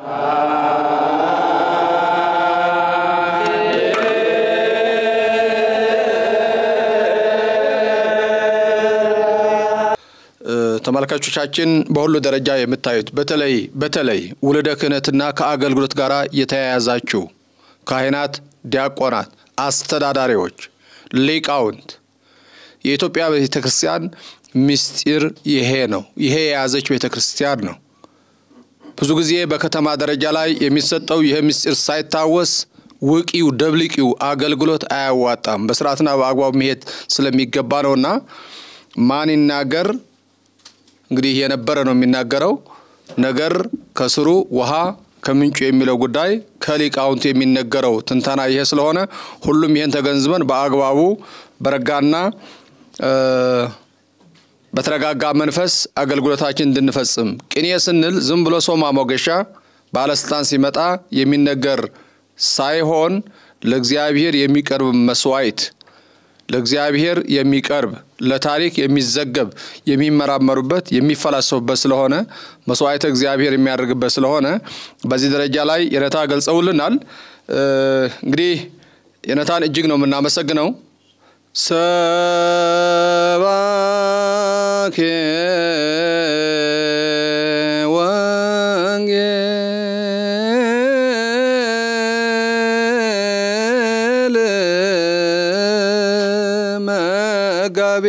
ተመልካቾቻችን በሁሉ ደረጃ የምታዩት በተለይ በተለይ ወለደ ክህነትና ከአገልግሎት ጋራ የተያያዛችሁ ካህናት፣ ዲያቆናት፣ አስተዳዳሪዎች፣ ሊቃውንት የኢትዮጵያ ቤተክርስቲያን ምስጢር ይሄ ነው። ይሄ የያዘች ቤተክርስቲያን ነው። ብዙ ጊዜ በከተማ ደረጃ ላይ የሚሰጠው ይሄ ምስጢር ሳይታወስ ውቂው ደብሊቂው አገልግሎት አያዋጣም። በስርዓትና በአግባቡ መሄድ ስለሚገባ ነውና ማን ይናገር እንግዲህ የነበረ ነው የሚናገረው ነገር ከስሩ ውሃ ከምንጩ የሚለው ጉዳይ ከሊቃውንት የሚነገረው ትንተና ይሄ ስለሆነ ሁሉም ይሄን ተገንዝበን በአግባቡ በረጋና በተረጋጋ መንፈስ አገልግሎታችን እንድንፈጽም ቅኔ ስንል ዝም ብሎ ሶማ ሞገሻ ባለስልጣን ሲመጣ የሚነገር ሳይሆን ለእግዚአብሔር የሚቀርብ መስዋዕት ለእግዚአብሔር የሚቀርብ ለታሪክ የሚዘገብ የሚመራመሩበት የሚፈላሰፉበት ስለሆነ መስዋዕት እግዚአብሔር የሚያደርግበት ስለሆነ በዚህ ደረጃ ላይ የነታ ገልጸውልናል። እንግዲህ የነታን እጅግ ነው የምናመሰግነው። ሰባኬ መጋቤ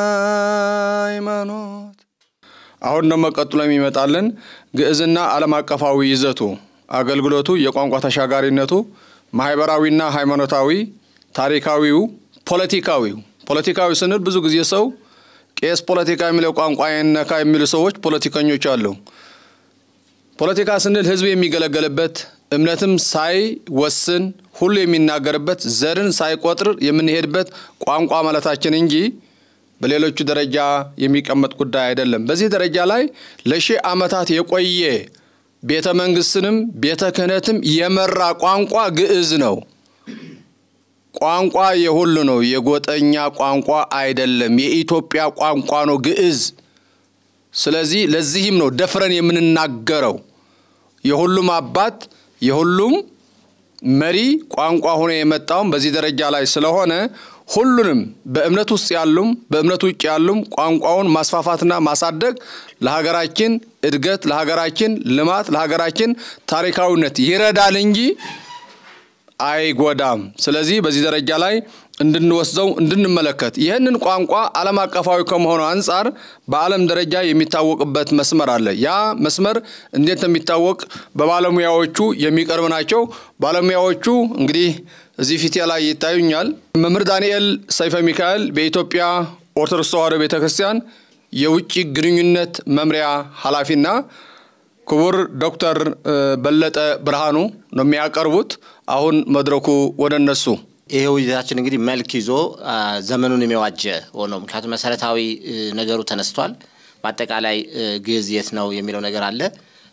ሃይማኖት አሁን ነው መቀጠሉ የሚመጣልን ግዕዝና ዓለም አቀፋዊ ይዘቱ አገልግሎቱ የቋንቋ ተሻጋሪነቱ ማህበራዊና ሃይማኖታዊ ታሪካዊው ፖለቲካዊው ፖለቲካዊ ስንል ብዙ ጊዜ ሰው ቄስ ፖለቲካ የሚለው ቋንቋ የነካ የሚሉ ሰዎች ፖለቲከኞች አሉ። ፖለቲካ ስንል ህዝብ የሚገለገልበት እምነትም ሳይወስን ሁሉ የሚናገርበት ዘርን ሳይቆጥር የምንሄድበት ቋንቋ ማለታችን እንጂ በሌሎቹ ደረጃ የሚቀመጥ ጉዳይ አይደለም። በዚህ ደረጃ ላይ ለሺህ ዓመታት የቆየ ቤተ መንግስትንም ቤተ ክህነትም የመራ ቋንቋ ግዕዝ ነው። ቋንቋ የሁሉ ነው። የጎጠኛ ቋንቋ አይደለም። የኢትዮጵያ ቋንቋ ነው ግዕዝ። ስለዚህ ለዚህም ነው ደፍረን የምንናገረው። የሁሉም አባት የሁሉም መሪ ቋንቋ ሆኖ የመጣው በዚህ ደረጃ ላይ ስለሆነ ሁሉንም በእምነት ውስጥ ያሉም በእምነት ውጭ ያሉም ቋንቋውን ማስፋፋትና ማሳደግ ለሀገራችን እድገት ለሀገራችን ልማት ለሀገራችን ታሪካዊነት ይረዳል እንጂ አይጎዳም። ስለዚህ በዚህ ደረጃ ላይ እንድንወስደው እንድንመለከት ይሄንን ቋንቋ ዓለም አቀፋዊ ከመሆኑ አንፃር በዓለም ደረጃ የሚታወቅበት መስመር አለ። ያ መስመር እንዴት እንደሚታወቅ በባለሙያዎቹ የሚቀርብ ናቸው። ባለሙያዎቹ እንግዲህ እዚህ ፊት ላይ ይታዩኛል። መምህር ዳንኤል ሰይፈ ሚካኤል በኢትዮጵያ ኦርቶዶክስ ተዋሕዶ ቤተክርስቲያን የውጭ ግንኙነት መምሪያ ኃላፊና ክቡር ዶክተር በለጠ ብርሃኑ ነው የሚያቀርቡት። አሁን መድረኩ ወደነሱ ይሄው ይዛችን እንግዲህ መልክ ይዞ ዘመኑን የሚዋጀ ሆኖ ምክንያቱም መሰረታዊ ነገሩ ተነስቷል። በአጠቃላይ ግዕዝ የት ነው የሚለው ነገር አለ።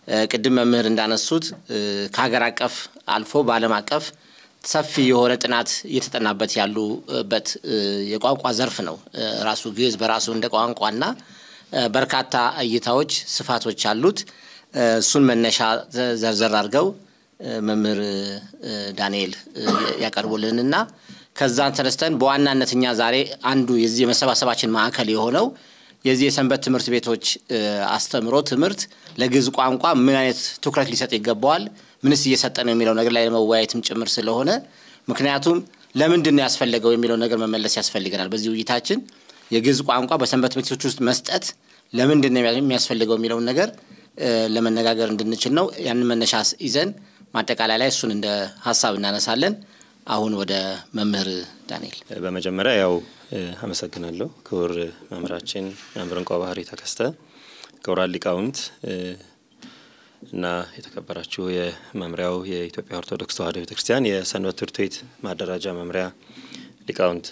ቅድም መምህር እንዳነሱት ከሀገር አቀፍ አልፎ በዓለም አቀፍ ሰፊ የሆነ ጥናት እየተጠናበት ያሉበት የቋንቋ ዘርፍ ነው። ራሱ ግዕዝ በራሱ እንደ ቋንቋና በርካታ እይታዎች ስፋቶች አሉት። እሱን መነሻ ዘርዘር አድርገው መምህር ዳንኤል ያቀርቡልንና ከዛን ተነስተን በዋናነትኛ ዛሬ አንዱ የዚህ መሰባሰባችን ማዕከል የሆነው የዚህ የሰንበት ትምህርት ቤቶች አስተምሮ ትምህርት ለግዕዝ ቋንቋ ምን አይነት ትኩረት ሊሰጥ ይገባዋል ምንስ እየሰጠ ነው የሚለው ነገር ላይ ለመወያየትም ጭምር ስለሆነ ምክንያቱም ለምንድን ነው ያስፈልገው የሚለው ነገር መመለስ ያስፈልገናል። በዚህ ውይይታችን የግዕዝ ቋንቋ በሰንበት ትምህርት ቤቶች ውስጥ መስጠት ለምንድን ነው የሚያስፈልገው የሚለው ነገር ለመነጋገር እንድንችል ነው። ያን መነሻ ይዘን ማጠቃላይ ላይ እሱን እንደ ሐሳብ እናነሳለን። አሁን ወደ መምህር ዳንኤል። በመጀመሪያ ያው አመሰግናለሁ ክቡር መምህራችን መምህር እንቋባህሪ ተከስተ፣ ክቡራን ሊቃውንት እና የተከበራችሁ የመምሪያው የኢትዮጵያ ኦርቶዶክስ ተዋሕዶ ቤተክርስቲያን የሰንበት ትምህርት ቤት ማደራጃ መምሪያ ሊቃውንት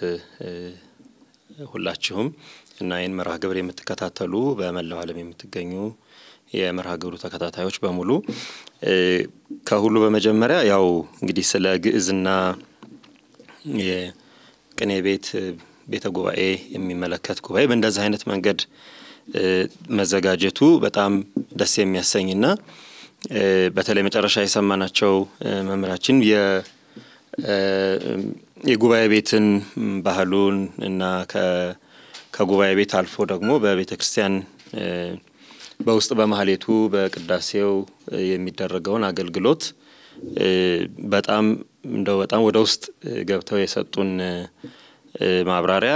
ሁላችሁም እና ይህን መርሃ ግብር የምትከታተሉ በመላው ዓለም የምትገኙ የመርሃ ግብሩ ተከታታዮች በሙሉ ከሁሉ በመጀመሪያ ያው እንግዲህ ስለ ግዕዝና የቅኔ ቤት ቤተ ጉባኤ የሚመለከት ጉባኤ በእንደዚህ አይነት መንገድ መዘጋጀቱ በጣም ደስ የሚያሰኝና በተለይ መጨረሻ የሰማናቸው መምህራችን የ የጉባኤ ቤትን ባህሉን እና ከጉባኤ ቤት አልፎ ደግሞ በቤተክርስቲያን በውስጥ በማህሌቱ በቅዳሴው የሚደረገውን አገልግሎት በጣም እንደው በጣም ወደ ውስጥ ገብተው የሰጡን ማብራሪያ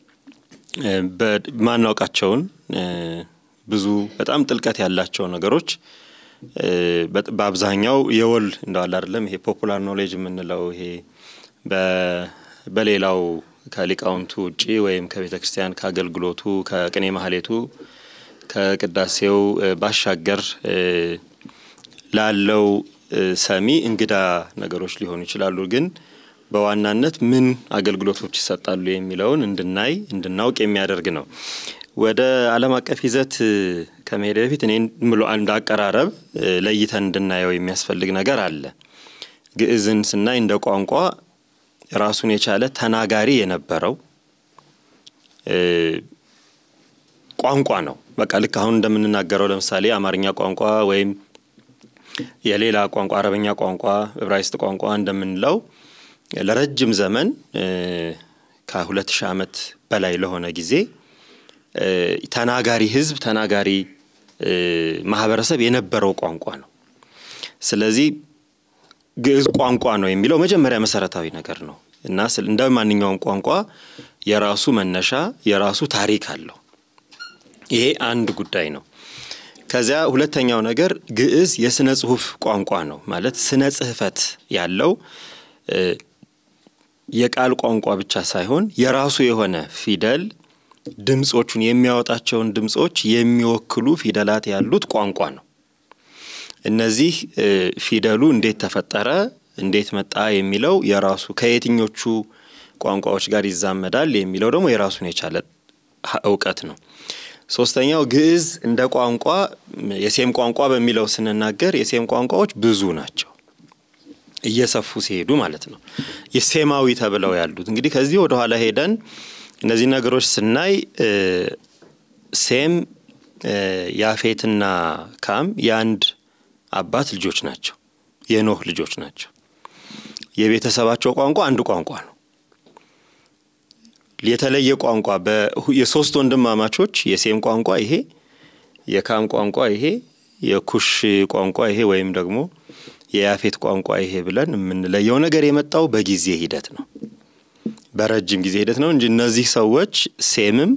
በማናውቃቸውን ብዙ በጣም ጥልቀት ያላቸው ነገሮች በአብዛኛው የወል እንደው አይደለም ይሄ ፖፑላር ኖሌጅ የምንለው ይሄ በሌላው ከሊቃውንቱ ውጪ ወይም ከቤተክርስቲያን ከአገልግሎቱ ከቅኔ ማህሌቱ ከቅዳሴው ባሻገር ላለው ሰሚ እንግዳ ነገሮች ሊሆኑ ይችላሉ። ግን በዋናነት ምን አገልግሎቶች ይሰጣሉ የሚለውን እንድናይ እንድናውቅ የሚያደርግ ነው። ወደ ዓለም አቀፍ ይዘት ከመሄድ በፊት እኔ ምሎ አንድ አቀራረብ ለይተን እንድናየው የሚያስፈልግ ነገር አለ። ግዕዝን ስናይ እንደ ቋንቋ ራሱን የቻለ ተናጋሪ የነበረው ቋንቋ ነው። በቃ ልክ አሁን እንደምንናገረው ለምሳሌ አማርኛ ቋንቋ ወይም የሌላ ቋንቋ አረበኛ ቋንቋ ዕብራይስጥ ቋንቋ እንደምንለው ለረጅም ዘመን ከሁለት ሺህ ዓመት በላይ ለሆነ ጊዜ ተናጋሪ ህዝብ ተናጋሪ ማህበረሰብ የነበረው ቋንቋ ነው። ስለዚህ ግዕዝ ቋንቋ ነው የሚለው መጀመሪያ መሰረታዊ ነገር ነው እና እንደ ማንኛውም ቋንቋ የራሱ መነሻ የራሱ ታሪክ አለው። ይሄ አንድ ጉዳይ ነው። ከዚያ ሁለተኛው ነገር ግዕዝ የስነ ጽሁፍ ቋንቋ ነው ማለት ስነ ጽህፈት ያለው የቃል ቋንቋ ብቻ ሳይሆን የራሱ የሆነ ፊደል ድምጾቹን የሚያወጣቸውን ድምጾች የሚወክሉ ፊደላት ያሉት ቋንቋ ነው። እነዚህ ፊደሉ እንዴት ተፈጠረ እንዴት መጣ የሚለው የራሱ ከየትኞቹ ቋንቋዎች ጋር ይዛመዳል የሚለው ደግሞ የራሱን የቻለ ዕውቀት ነው። ሶስተኛው ግዕዝ እንደ ቋንቋ የሴም ቋንቋ በሚለው ስንናገር የሴም ቋንቋዎች ብዙ ናቸው እየሰፉ ሲሄዱ ማለት ነው። የሴማዊ ተብለው ያሉት እንግዲህ ከዚህ ወደ ኋላ ሄደን እነዚህ ነገሮች ስናይ ሴም ያፌትና ካም የአንድ አባት ልጆች ናቸው የኖህ ልጆች ናቸው። የቤተሰባቸው ቋንቋ አንድ ቋንቋ ነው። የተለየ ቋንቋ በየሶስት ወንድማማቾች የሴም ቋንቋ ይሄ የካም ቋንቋ ይሄ የኩሽ ቋንቋ ይሄ ወይም ደግሞ የያፌት ቋንቋ ይሄ ብለን የምንለየው ነገር የመጣው በጊዜ ሂደት ነው በረጅም ጊዜ ሂደት ነው እንጂ እነዚህ ሰዎች ሴምም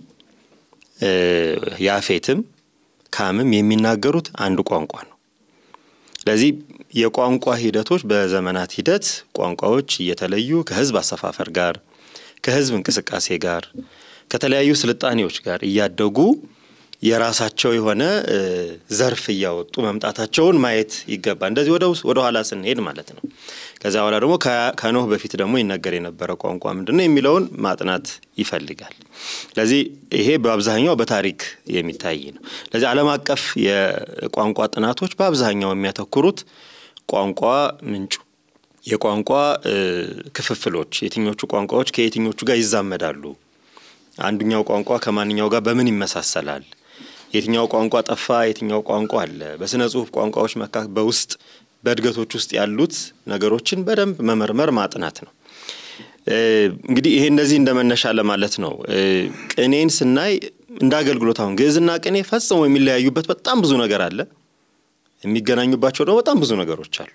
ያፌትም ካምም የሚናገሩት አንድ ቋንቋ ነው። ስለዚህ የቋንቋ ሂደቶች በዘመናት ሂደት ቋንቋዎች እየተለዩ ከህዝብ አሰፋፈር ጋር ከህዝብ እንቅስቃሴ ጋር ከተለያዩ ስልጣኔዎች ጋር እያደጉ የራሳቸው የሆነ ዘርፍ ያወጡ መምጣታቸውን ማየት ይገባ እንደዚህ ወደ ወደ ኋላ ስንሄድ ማለት ነው ከዛ በኋላ ደግሞ ከኖህ በፊት ደግሞ ይነገር የነበረ ቋንቋ ምንድነው የሚለውን ማጥናት ይፈልጋል ስለዚህ ይሄ በአብዛኛው በታሪክ የሚታይ ነው ስለዚህ ዓለም አቀፍ የቋንቋ ጥናቶች በአብዛኛው የሚያተኩሩት ቋንቋ ምንጩ የቋንቋ ክፍፍሎች የትኞቹ ቋንቋዎች ከየትኞቹ ጋር ይዛመዳሉ አንዱኛው ቋንቋ ከማንኛው ጋር በምን ይመሳሰላል የትኛው ቋንቋ ጠፋ የትኛው ቋንቋ አለ በስነ ጽሁፍ ቋንቋዎች መካከል በውስጥ በእድገቶች ውስጥ ያሉት ነገሮችን በደንብ መመርመር ማጥናት ነው እንግዲህ ይሄ እንደዚህ እንደመነሻ ለማለት ነው ቅኔን ስናይ እንዳገልግሎት አሁን ግዕዝና ቅኔ ፈጽሞ የሚለያዩበት በጣም ብዙ ነገር አለ የሚገናኙባቸው ደግሞ በጣም ብዙ ነገሮች አሉ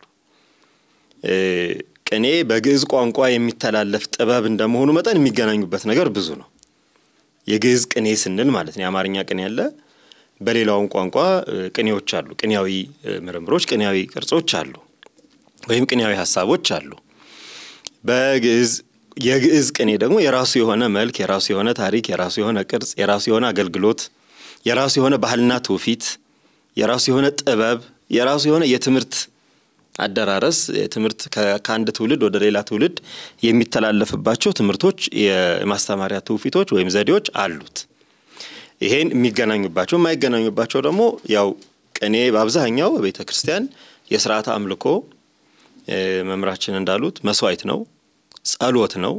ቅኔ በግዕዝ ቋንቋ የሚተላለፍ ጥበብ እንደመሆኑ መጠን የሚገናኙበት ነገር ብዙ ነው የግዕዝ ቅኔ ስንል ማለት ነው የአማርኛ ቅኔ ያለ በሌላው ቋንቋ ቅኔዎች አሉ ቅኔያዊ ምርምሮች ቅኔያዊ ቅርጾች አሉ ወይም ቅኔያዊ ሐሳቦች አሉ በግዕዝ የግዕዝ ቅኔ ደግሞ የራሱ የሆነ መልክ የራሱ የሆነ ታሪክ የራሱ የሆነ ቅርጽ የራሱ የሆነ አገልግሎት የራሱ የሆነ ባህልና ትውፊት የራሱ የሆነ ጥበብ የራሱ የሆነ የትምህርት አደራረስ የትምህርት ከአንድ ትውልድ ወደ ሌላ ትውልድ የሚተላለፍባቸው ትምህርቶች የማስተማሪያ ትውፊቶች ወይም ዘዴዎች አሉት ይሄን የሚገናኙባቸው የማይገናኙባቸው ደግሞ ያው ቅኔ በአብዛኛው በቤተክርስቲያን የሥርዓተ አምልኮ መምራችን እንዳሉት መስዋዕት ነው ጸሎት ነው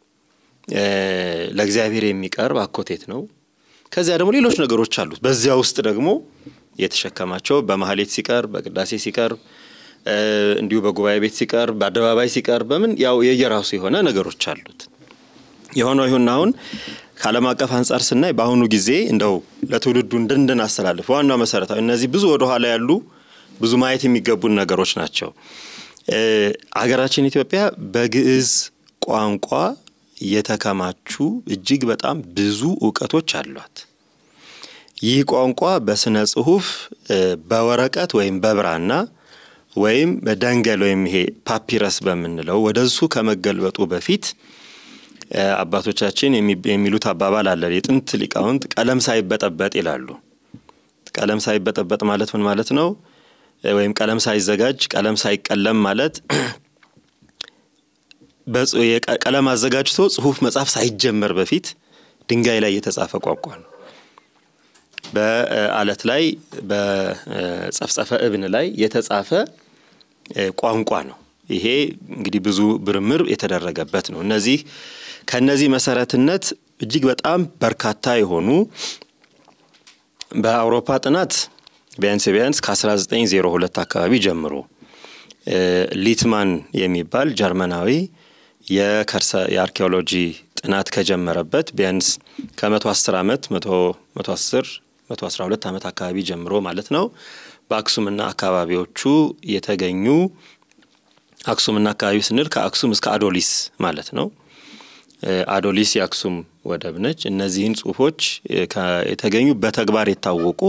ለእግዚአብሔር የሚቀርብ አኮቴት ነው ከዚያ ደግሞ ሌሎች ነገሮች አሉት በዚያ ውስጥ ደግሞ የተሸከማቸው በመሐሌት ሲቀርብ በቅዳሴ ሲቀርብ እንዲሁ በጉባኤ ቤት ሲቀርብ በአደባባይ ሲቀርብ በምን ያው የየራሱ የሆነ ነገሮች አሉት የሆነው ይሁን አሁን ከዓለም አቀፍ አንፃር ስናይ በአሁኑ ጊዜ እንደው ለትውልዱ እንደንደን አስተላልፍ ዋናው መሰረታዊ እነዚህ ብዙ ወደ ኋላ ያሉ ብዙ ማየት የሚገቡን ነገሮች ናቸው አገራችን ኢትዮጵያ በግዕዝ ቋንቋ የተከማቹ እጅግ በጣም ብዙ ዕውቀቶች አሏት ይህ ቋንቋ በስነ ጽሁፍ በወረቀት ወይም በብራና ወይም በደንገል ወይም ይሄ ፓፒረስ በመንለው ወደሱ ከመገልበጡ በፊት አባቶቻችን የሚሉት አባባል አለ የጥንት ሊቃውንት ቀለም ሳይበጠበጥ ይላሉ ቀለም ሳይበጠበጥ ማለት ምን ማለት ነው ወይም ቀለም ሳይዘጋጅ ቀለም ሳይቀለም ማለት በቀለም አዘጋጅቶ ጽሁፍ መጻፍ ሳይጀመር በፊት ድንጋይ ላይ የተጻፈ ቋንቋ ነው በአለት ላይ በጸፍጸፈ እብን ላይ የተጻፈ ቋንቋ ነው ይሄ እንግዲህ ብዙ ብርምር የተደረገበት ነው እነዚህ ከነዚህ መሰረትነት እጅግ በጣም በርካታ የሆኑ በአውሮፓ ጥናት ቢያንስ ቢያንስ ከ1902 አካባቢ ጀምሮ ሊትማን የሚባል ጀርመናዊ የከርሰ የአርኪኦሎጂ ጥናት ከጀመረበት ቢያንስ ከ110 ዓመት መቶ አስር መቶ አስራ ሁለት ዓመት አካባቢ ጀምሮ ማለት ነው በአክሱምና አካባቢዎቹ የተገኙ አክሱምና አካባቢው ስንል ከአክሱም እስከ አዶሊስ ማለት ነው አዶሊስ የአክሱም ወደብ ነች እነዚህን ጽሁፎች የተገኙ በተግባር የታወቁ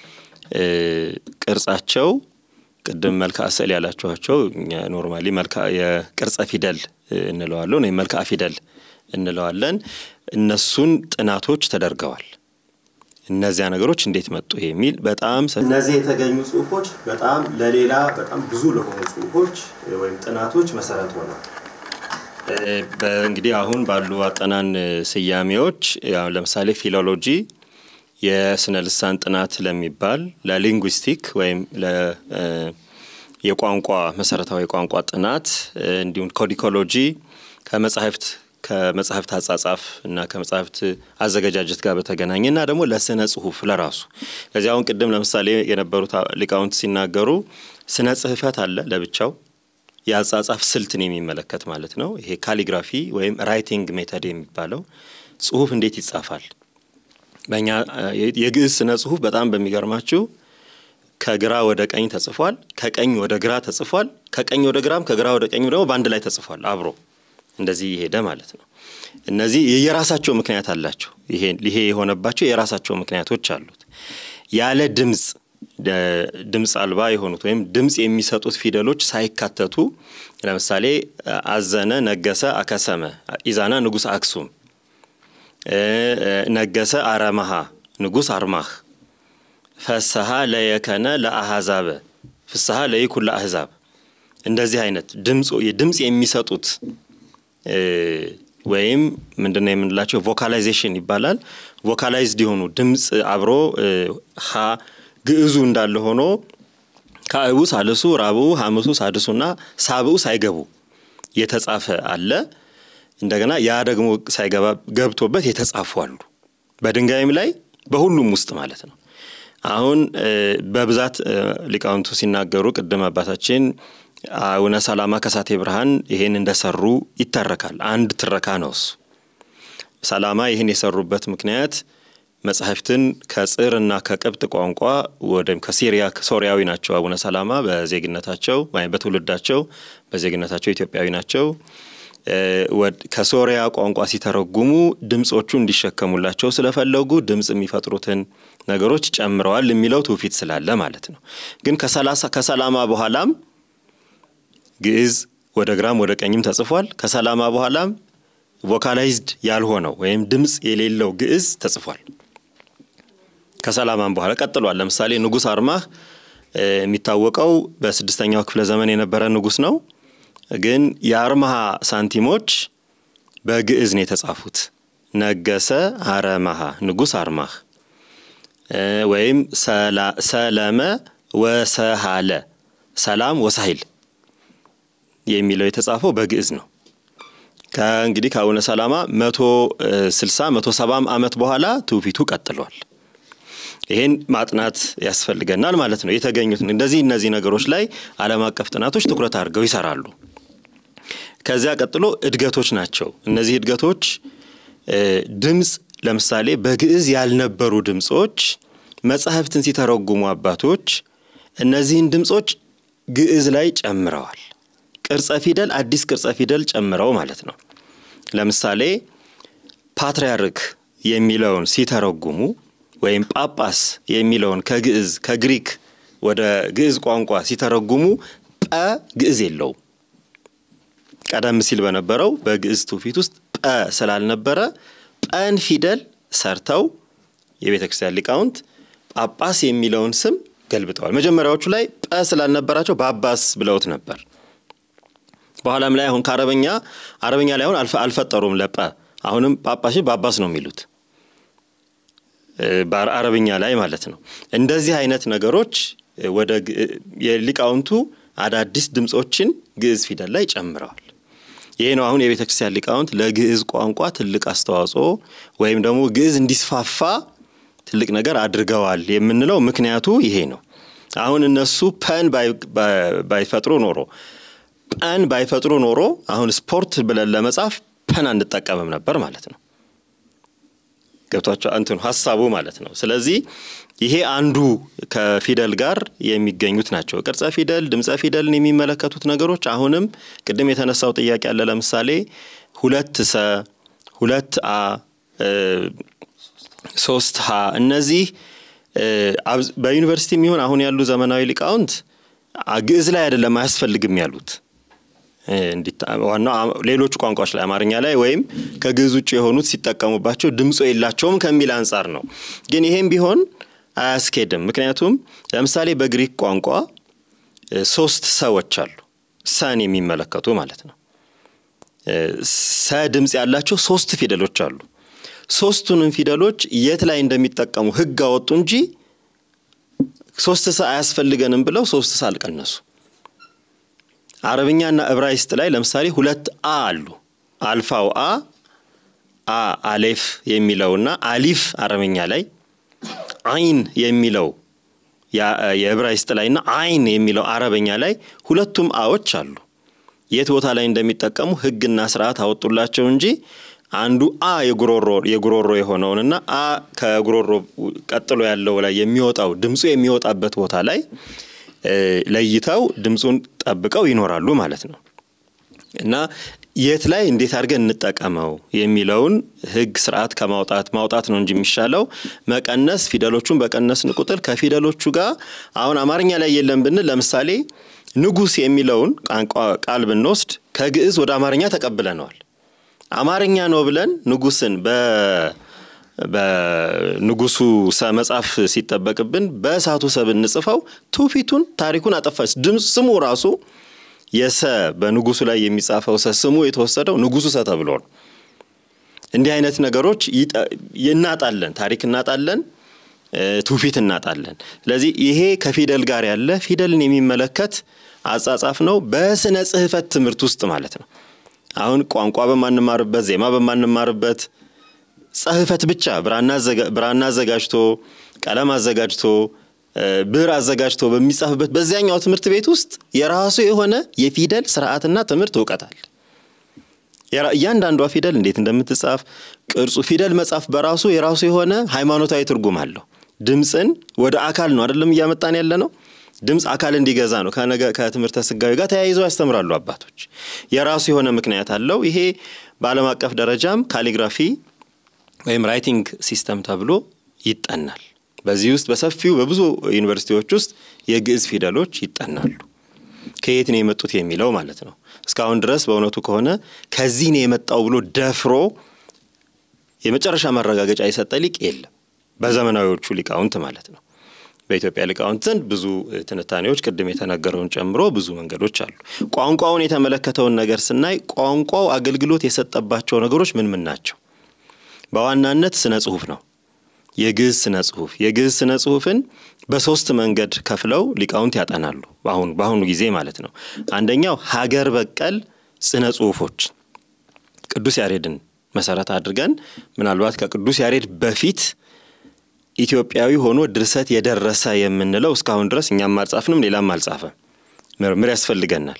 ቅርጻቸው ቅድም መልክዓ ስዕል ያላችኋቸው ኖርማሊ መልክዓ የቅርጸ ፊደል እንለዋለን ወይ መልክዓ ፊደል እንለዋለን እነሱን ጥናቶች ተደርገዋል እነዚያ ነገሮች እንዴት መጡ የሚል በጣም እነዚህ የተገኙ ጽሁፎች በጣም ለሌላ በጣም ብዙ ለሆኑ ጽሁፎች ወይም ጥናቶች መሰረት ሆነዋል በእንግዲህ አሁን ባሉ አጠናን ስያሜዎች ያው ለምሳሌ ፊሎሎጂ የስነ ልሳን ጥናት ለሚባል ለሊንጉስቲክ ወይም ለ የቋንቋ መሰረታዊ ቋንቋ ጥናት እንዲሁም ኮዲኮሎጂ ከመጻሕፍት ከመጻሕፍት አጻጻፍ እና ከመጻሕፍት አዘጋጃጀት ጋር በተገናኘና ደግሞ ለስነ ጽሁፍ ለራሱ ለዚህ አሁን ቅድም ለምሳሌ የነበሩት ሊቃውንት ሲናገሩ ስነ ጽህፈት አለ ለብቻው ያጻጻፍ ስልትን የሚመለከት ማለት ነው ይሄ ካሊግራፊ ወይም ራይቲንግ ሜተድ የሚባለው ጽሁፍ እንዴት ይጻፋል በእኛ የግዕዝ ስነ ጽሁፍ በጣም በሚገርማችሁ ከግራ ወደ ቀኝ ተጽፏል ከቀኝ ወደ ግራ ተጽፏል ከቀኝ ወደ ግራም ከግራ ወደ ቀኝ ደግሞ ባንድ ላይ ተጽፏል አብሮ እንደዚህ ይሄደ ማለት ነው እነዚህ የየራሳቸው ምክንያት አላቸው ይሄ ይሄ የሆነባቸው የራሳቸው ምክንያቶች አሉት ያለ ድምጽ ድምጽ አልባ የሆኑት ወይም ድምጽ የሚሰጡት ፊደሎች ሳይካተቱ ለምሳሌ አዘነ ነገሰ አከሰመ ኢዛና ንጉስ አክሱም ነገሰ አረማሃ ንጉስ አርማህ ፈስሐ ለየከነ ለአሕዛብ ፍስሐ ለይኩን ለአሕዛብ እንደዚህ አይነት ድምጽ የድምጽ የሚሰጡት ወይም ምንድነው የምንላቸው ቮካላይዜሽን ይባላል ቮካላይዝድ የሆኑ ድምጽ አብሮ ሀ ግዕዙ እንዳለ ሆኖ ካዕቡ ሳልሱ ራቡ ሐምሱ ሳድሱና ሳብኡ ሳይገቡ የተጻፈ አለ እንደገና ያ ደግሞ ሳይገባ ገብቶበት የተጻፉ አሉ በድንጋይም ላይ በሁሉም ውስጥ ማለት ነው አሁን በብዛት ሊቃውንቱ ሲናገሩ ቅድም አባታችን አቡነ ሰላማ ከሳቴ ብርሃን ይሄን እንደሰሩ ይተረካል አንድ ትረካ ነው ሰላማ ይሄን የሰሩበት ምክንያት መጽሐፍትን ከጽርና ከቅብጥ ቋንቋ ወደም ከሲሪያ ሶሪያዊ ናቸው አቡነ ሰላማ በዜግነታቸው ወይ በትውልዳቸው በዜግነታቸው ኢትዮጵያዊ ናቸው ከሶሪያ ቋንቋ ሲተረጉሙ ድምጾቹ እንዲሸከሙላቸው ስለፈለጉ ድምጽ የሚፈጥሩትን ነገሮች ጨምረዋል የሚለው ትውፊት ስላለ ማለት ነው ግን ከ30 ከሰላማ በኋላም ግዕዝ ወደ ግራም ወደ ቀኝም ተጽፏል ከሰላማ በኋላም ቮካላይዝድ ያልሆነው ወይም ድምጽ የሌለው ግዕዝ ተጽፏል ከሰላማም በኋላ ቀጥሏል ለምሳሌ ንጉስ አርማህ የሚታወቀው በስድስተኛው ክፍለ ዘመን የነበረ ንጉስ ነው ግን የአርማህ ሳንቲሞች በግዕዝ ነው የተጻፉት ነገሰ አረማህ ንጉስ አርማህ ወይም ሰላመ ወሰሃለ ሰላም ወሳሂል የሚለው የተጻፈው በግዕዝ ነው ከእንግዲህ ከአቡነ ሰላማ መቶ ስልሳ መቶ ሰባ አመት በኋላ ትውፊቱ ቀጥሏል ይሄን ማጥናት ያስፈልገናል ማለት ነው የተገኙት እንደዚህ እነዚህ ነገሮች ላይ ዓለም አቀፍ ጥናቶች ትኩረት አድርገው ይሰራሉ ከዚያ ቀጥሎ እድገቶች ናቸው እነዚህ እድገቶች ድምጽ ለምሳሌ በግዕዝ ያልነበሩ ድምጾች መጽሐፍትን ሲተረጉሙ አባቶች እነዚህን ድምጾች ግዕዝ ላይ ጨምረዋል ቅርጸ ፊደል አዲስ ቅርጸ ፊደል ጨምረው ማለት ነው ለምሳሌ ፓትርያርክ የሚለውን ሲተረጉሙ ወይም ጳጳስ የሚለውን ከግዕዝ ከግሪክ ወደ ግዕዝ ቋንቋ ሲተረጉሙ ጰ ግዕዝ የለው ቀደም ሲል በነበረው በግዕዝ ትውፊት ውስጥ ጰ ስላልነበረ ጰን ፊደል ሰርተው የቤተክርስቲያን ሊቃውንት ጳጳስ የሚለውን ስም ገልብጠዋል መጀመሪያዎቹ ላይ ጰ ስላልነበራቸው ባባስ ብለውት ነበር በኋላም ላይ አሁን ከአረበኛ አረበኛ ላይ አሁን አልፈጠሩም ለጰ አሁንም ጳጳስ ባባስ ነው የሚሉት በአረበኛ ላይ ማለት ነው እንደዚህ አይነት ነገሮች ወደ የሊቃውንቱ አዳዲስ ድምጾችን ግዕዝ ፊደል ላይ ጨምረዋል ይሄ ነው አሁን የቤተክርስቲያን ሊቃውንት ለግዕዝ ቋንቋ ትልቅ አስተዋጽኦ ወይም ደግሞ ግዕዝ እንዲስፋፋ ትልቅ ነገር አድርገዋል የምንለው ምክንያቱ ይሄ ነው አሁን እነሱ ፐን ባይፈጥሩ ኖሮ ፐን ባይፈጥሩ ኖሮ አሁን ስፖርት ብለን ለመጻፍ ፐን አንጠቀምም ነበር ማለት ነው ገብቷቸው አንተን ሐሳቡ ማለት ነው ስለዚህ ይሄ አንዱ ከፊደል ጋር የሚገኙት ናቸው ቅርጸ ፊደል ድምጸ ፊደልን የሚመለከቱት ነገሮች አሁንም ቅድም የተነሳው ጥያቄ አለ ለምሳሌ ሁለት ሰ ሁለት አ ሶስት ሀ እነዚህ በዩኒቨርሲቲ የሚሆን አሁን ያሉ ዘመናዊ ሊቃውንት ግዕዝ ላይ አይደለም አያስፈልግም ያሉት እንዲታዋና ሌሎች ቋንቋዎች ላይ አማርኛ ላይ ወይም ከግዕዝ ውጭ የሆኑት ሲጠቀሙባቸው ድምጾ የላቸውም ከሚል አንፃር ነው ግን ይሄም ቢሆን አያስኬድም ምክንያቱም ለምሳሌ በግሪክ ቋንቋ ሶስት ሰዎች አሉ ሰን የሚመለከቱ ማለት ነው ሰ ድምጽ ያላቸው ሶስት ፊደሎች አሉ ሶስቱንም ፊደሎች የት ላይ እንደሚጠቀሙ ህግ አወጡ እንጂ ሶስት ሰ አያስፈልገንም ብለው ሶስት ሰ አልቀነሱ አረብኛና ዕብራይስጥ ላይ ለምሳሌ ሁለት አ አሉ አልፋው አ አ አሌፍ የሚለውና አሊፍ አረብኛ ላይ አይን የሚለው ያ የዕብራይስጥ ላይና አይን የሚለው አረብኛ ላይ ሁለቱም አዎች አሉ የት ቦታ ላይ እንደሚጠቀሙ ህግና ስርዓት አወጡላቸው እንጂ አንዱ አ የጉሮሮ የጉሮሮ የሆነውንና አ ከጉሮሮ ቀጥሎ ያለው ላይ የሚወጣው ድምጹ የሚወጣበት ቦታ ላይ ለይተው ድምጹን ጠብቀው ይኖራሉ ማለት ነው እና የት ላይ እንዴት አድርገን እንጠቀመው የሚለውን ህግ ስርዓት ከማውጣት ማውጣት ነው እንጂ የሚሻለው መቀነስ ፊደሎቹን በቀነስን ቁጥር ከፊደሎቹ ጋር አሁን አማርኛ ላይ የለም ብንል ለምሳሌ ንጉስ የሚለውን ቃል ብንወስድ ከግዕዝ ወደ አማርኛ ተቀብለናል አማርኛ ነው ብለን ንጉስን በ በንጉሱ መጽሐፍ ሲጠበቅብን በእሳቱ ሰ ብንጽፈው ትውፊቱን ታሪኩን አጠፋስ ድምጽ ስሙ ራሱ የሰ በንጉሱ ላይ የሚጻፈው ሰ ስሙ የተወሰደው ንጉሱ ሰ ተብሎ ነው። እንዲህ አይነት ነገሮች ይናጣለን፣ ታሪክ እናጣለን፣ ትውፊት እናጣለን። ስለዚህ ይሄ ከፊደል ጋር ያለ ፊደልን የሚመለከት አጻጻፍ ነው በስነ ጽህፈት ትምህርት ውስጥ ማለት ነው። አሁን ቋንቋ በማንማርበት ዜማ በማንማርበት ጽህፈት ብቻ ብራና ብራና አዘጋጅቶ ቀለም አዘጋጅቶ ብር አዘጋጅቶ በሚጻፍበት በዚያኛው ትምህርት ቤት ውስጥ የራሱ የሆነ የፊደል ስርዓትና ትምህርት ወቀታል። ያንዳንዷ ፊደል እንዴት እንደምትጻፍ ቅርጹ ፊደል መጻፍ በራሱ የራሱ የሆነ ሃይማኖታዊ ትርጉም አለው። ድምጽን ወደ አካል ነው አይደለም ያመጣን ያለ ነው። ድምጽ አካል እንዲገዛ ነው። ከነገ ከትምህርተ ስጋዊ ጋር ተያይዘው ያስተምራሉ አባቶች። የራሱ የሆነ ምክንያት አለው። ይሄ በዓለም አቀፍ ደረጃም ካሊግራፊ ወይም ራይቲንግ ሲስተም ተብሎ ይጠናል። በዚህ ውስጥ በሰፊው በብዙ ዩኒቨርሲቲዎች ውስጥ የግዕዝ ፊደሎች ይጠናሉ። ከየት ነው የመጡት የሚለው ማለት ነው። እስካሁን ድረስ በእውነቱ ከሆነ ከዚህ ነው የመጣው ብሎ ደፍሮ የመጨረሻ ማረጋገጫ የሰጠ ሊቅ የለም። በዘመናዊዎቹ ሊቃውንት ማለት ነው። በኢትዮጵያ ሊቃውንት ዘንድ ብዙ ትንታኔዎች ቅድም የተነገረውን ጨምሮ ብዙ መንገዶች አሉ። ቋንቋውን የተመለከተውን ነገር ስናይ ቋንቋው አገልግሎት የሰጠባቸው ነገሮች ምን ምን ናቸው? በዋናነት ስነ ጽሁፍ ነው። የግዕዝ ስነ ጽሁፍ የግዕዝ ስነ ጽሁፍን በሶስት መንገድ ከፍለው ሊቃውንት ያጠናሉ። በአሁን በአሁኑ ጊዜ ማለት ነው። አንደኛው ሀገር በቀል ስነ ጽሁፎች ቅዱስ ያሬድን መሰረት አድርገን ምናልባት ከቅዱስ ያሬድ በፊት ኢትዮጵያዊ ሆኖ ድርሰት የደረሰ የምንለው እስካሁን ድረስ እኛም አልጻፍንም ሌላም አልጻፈም። ምርምር ያስፈልገናል።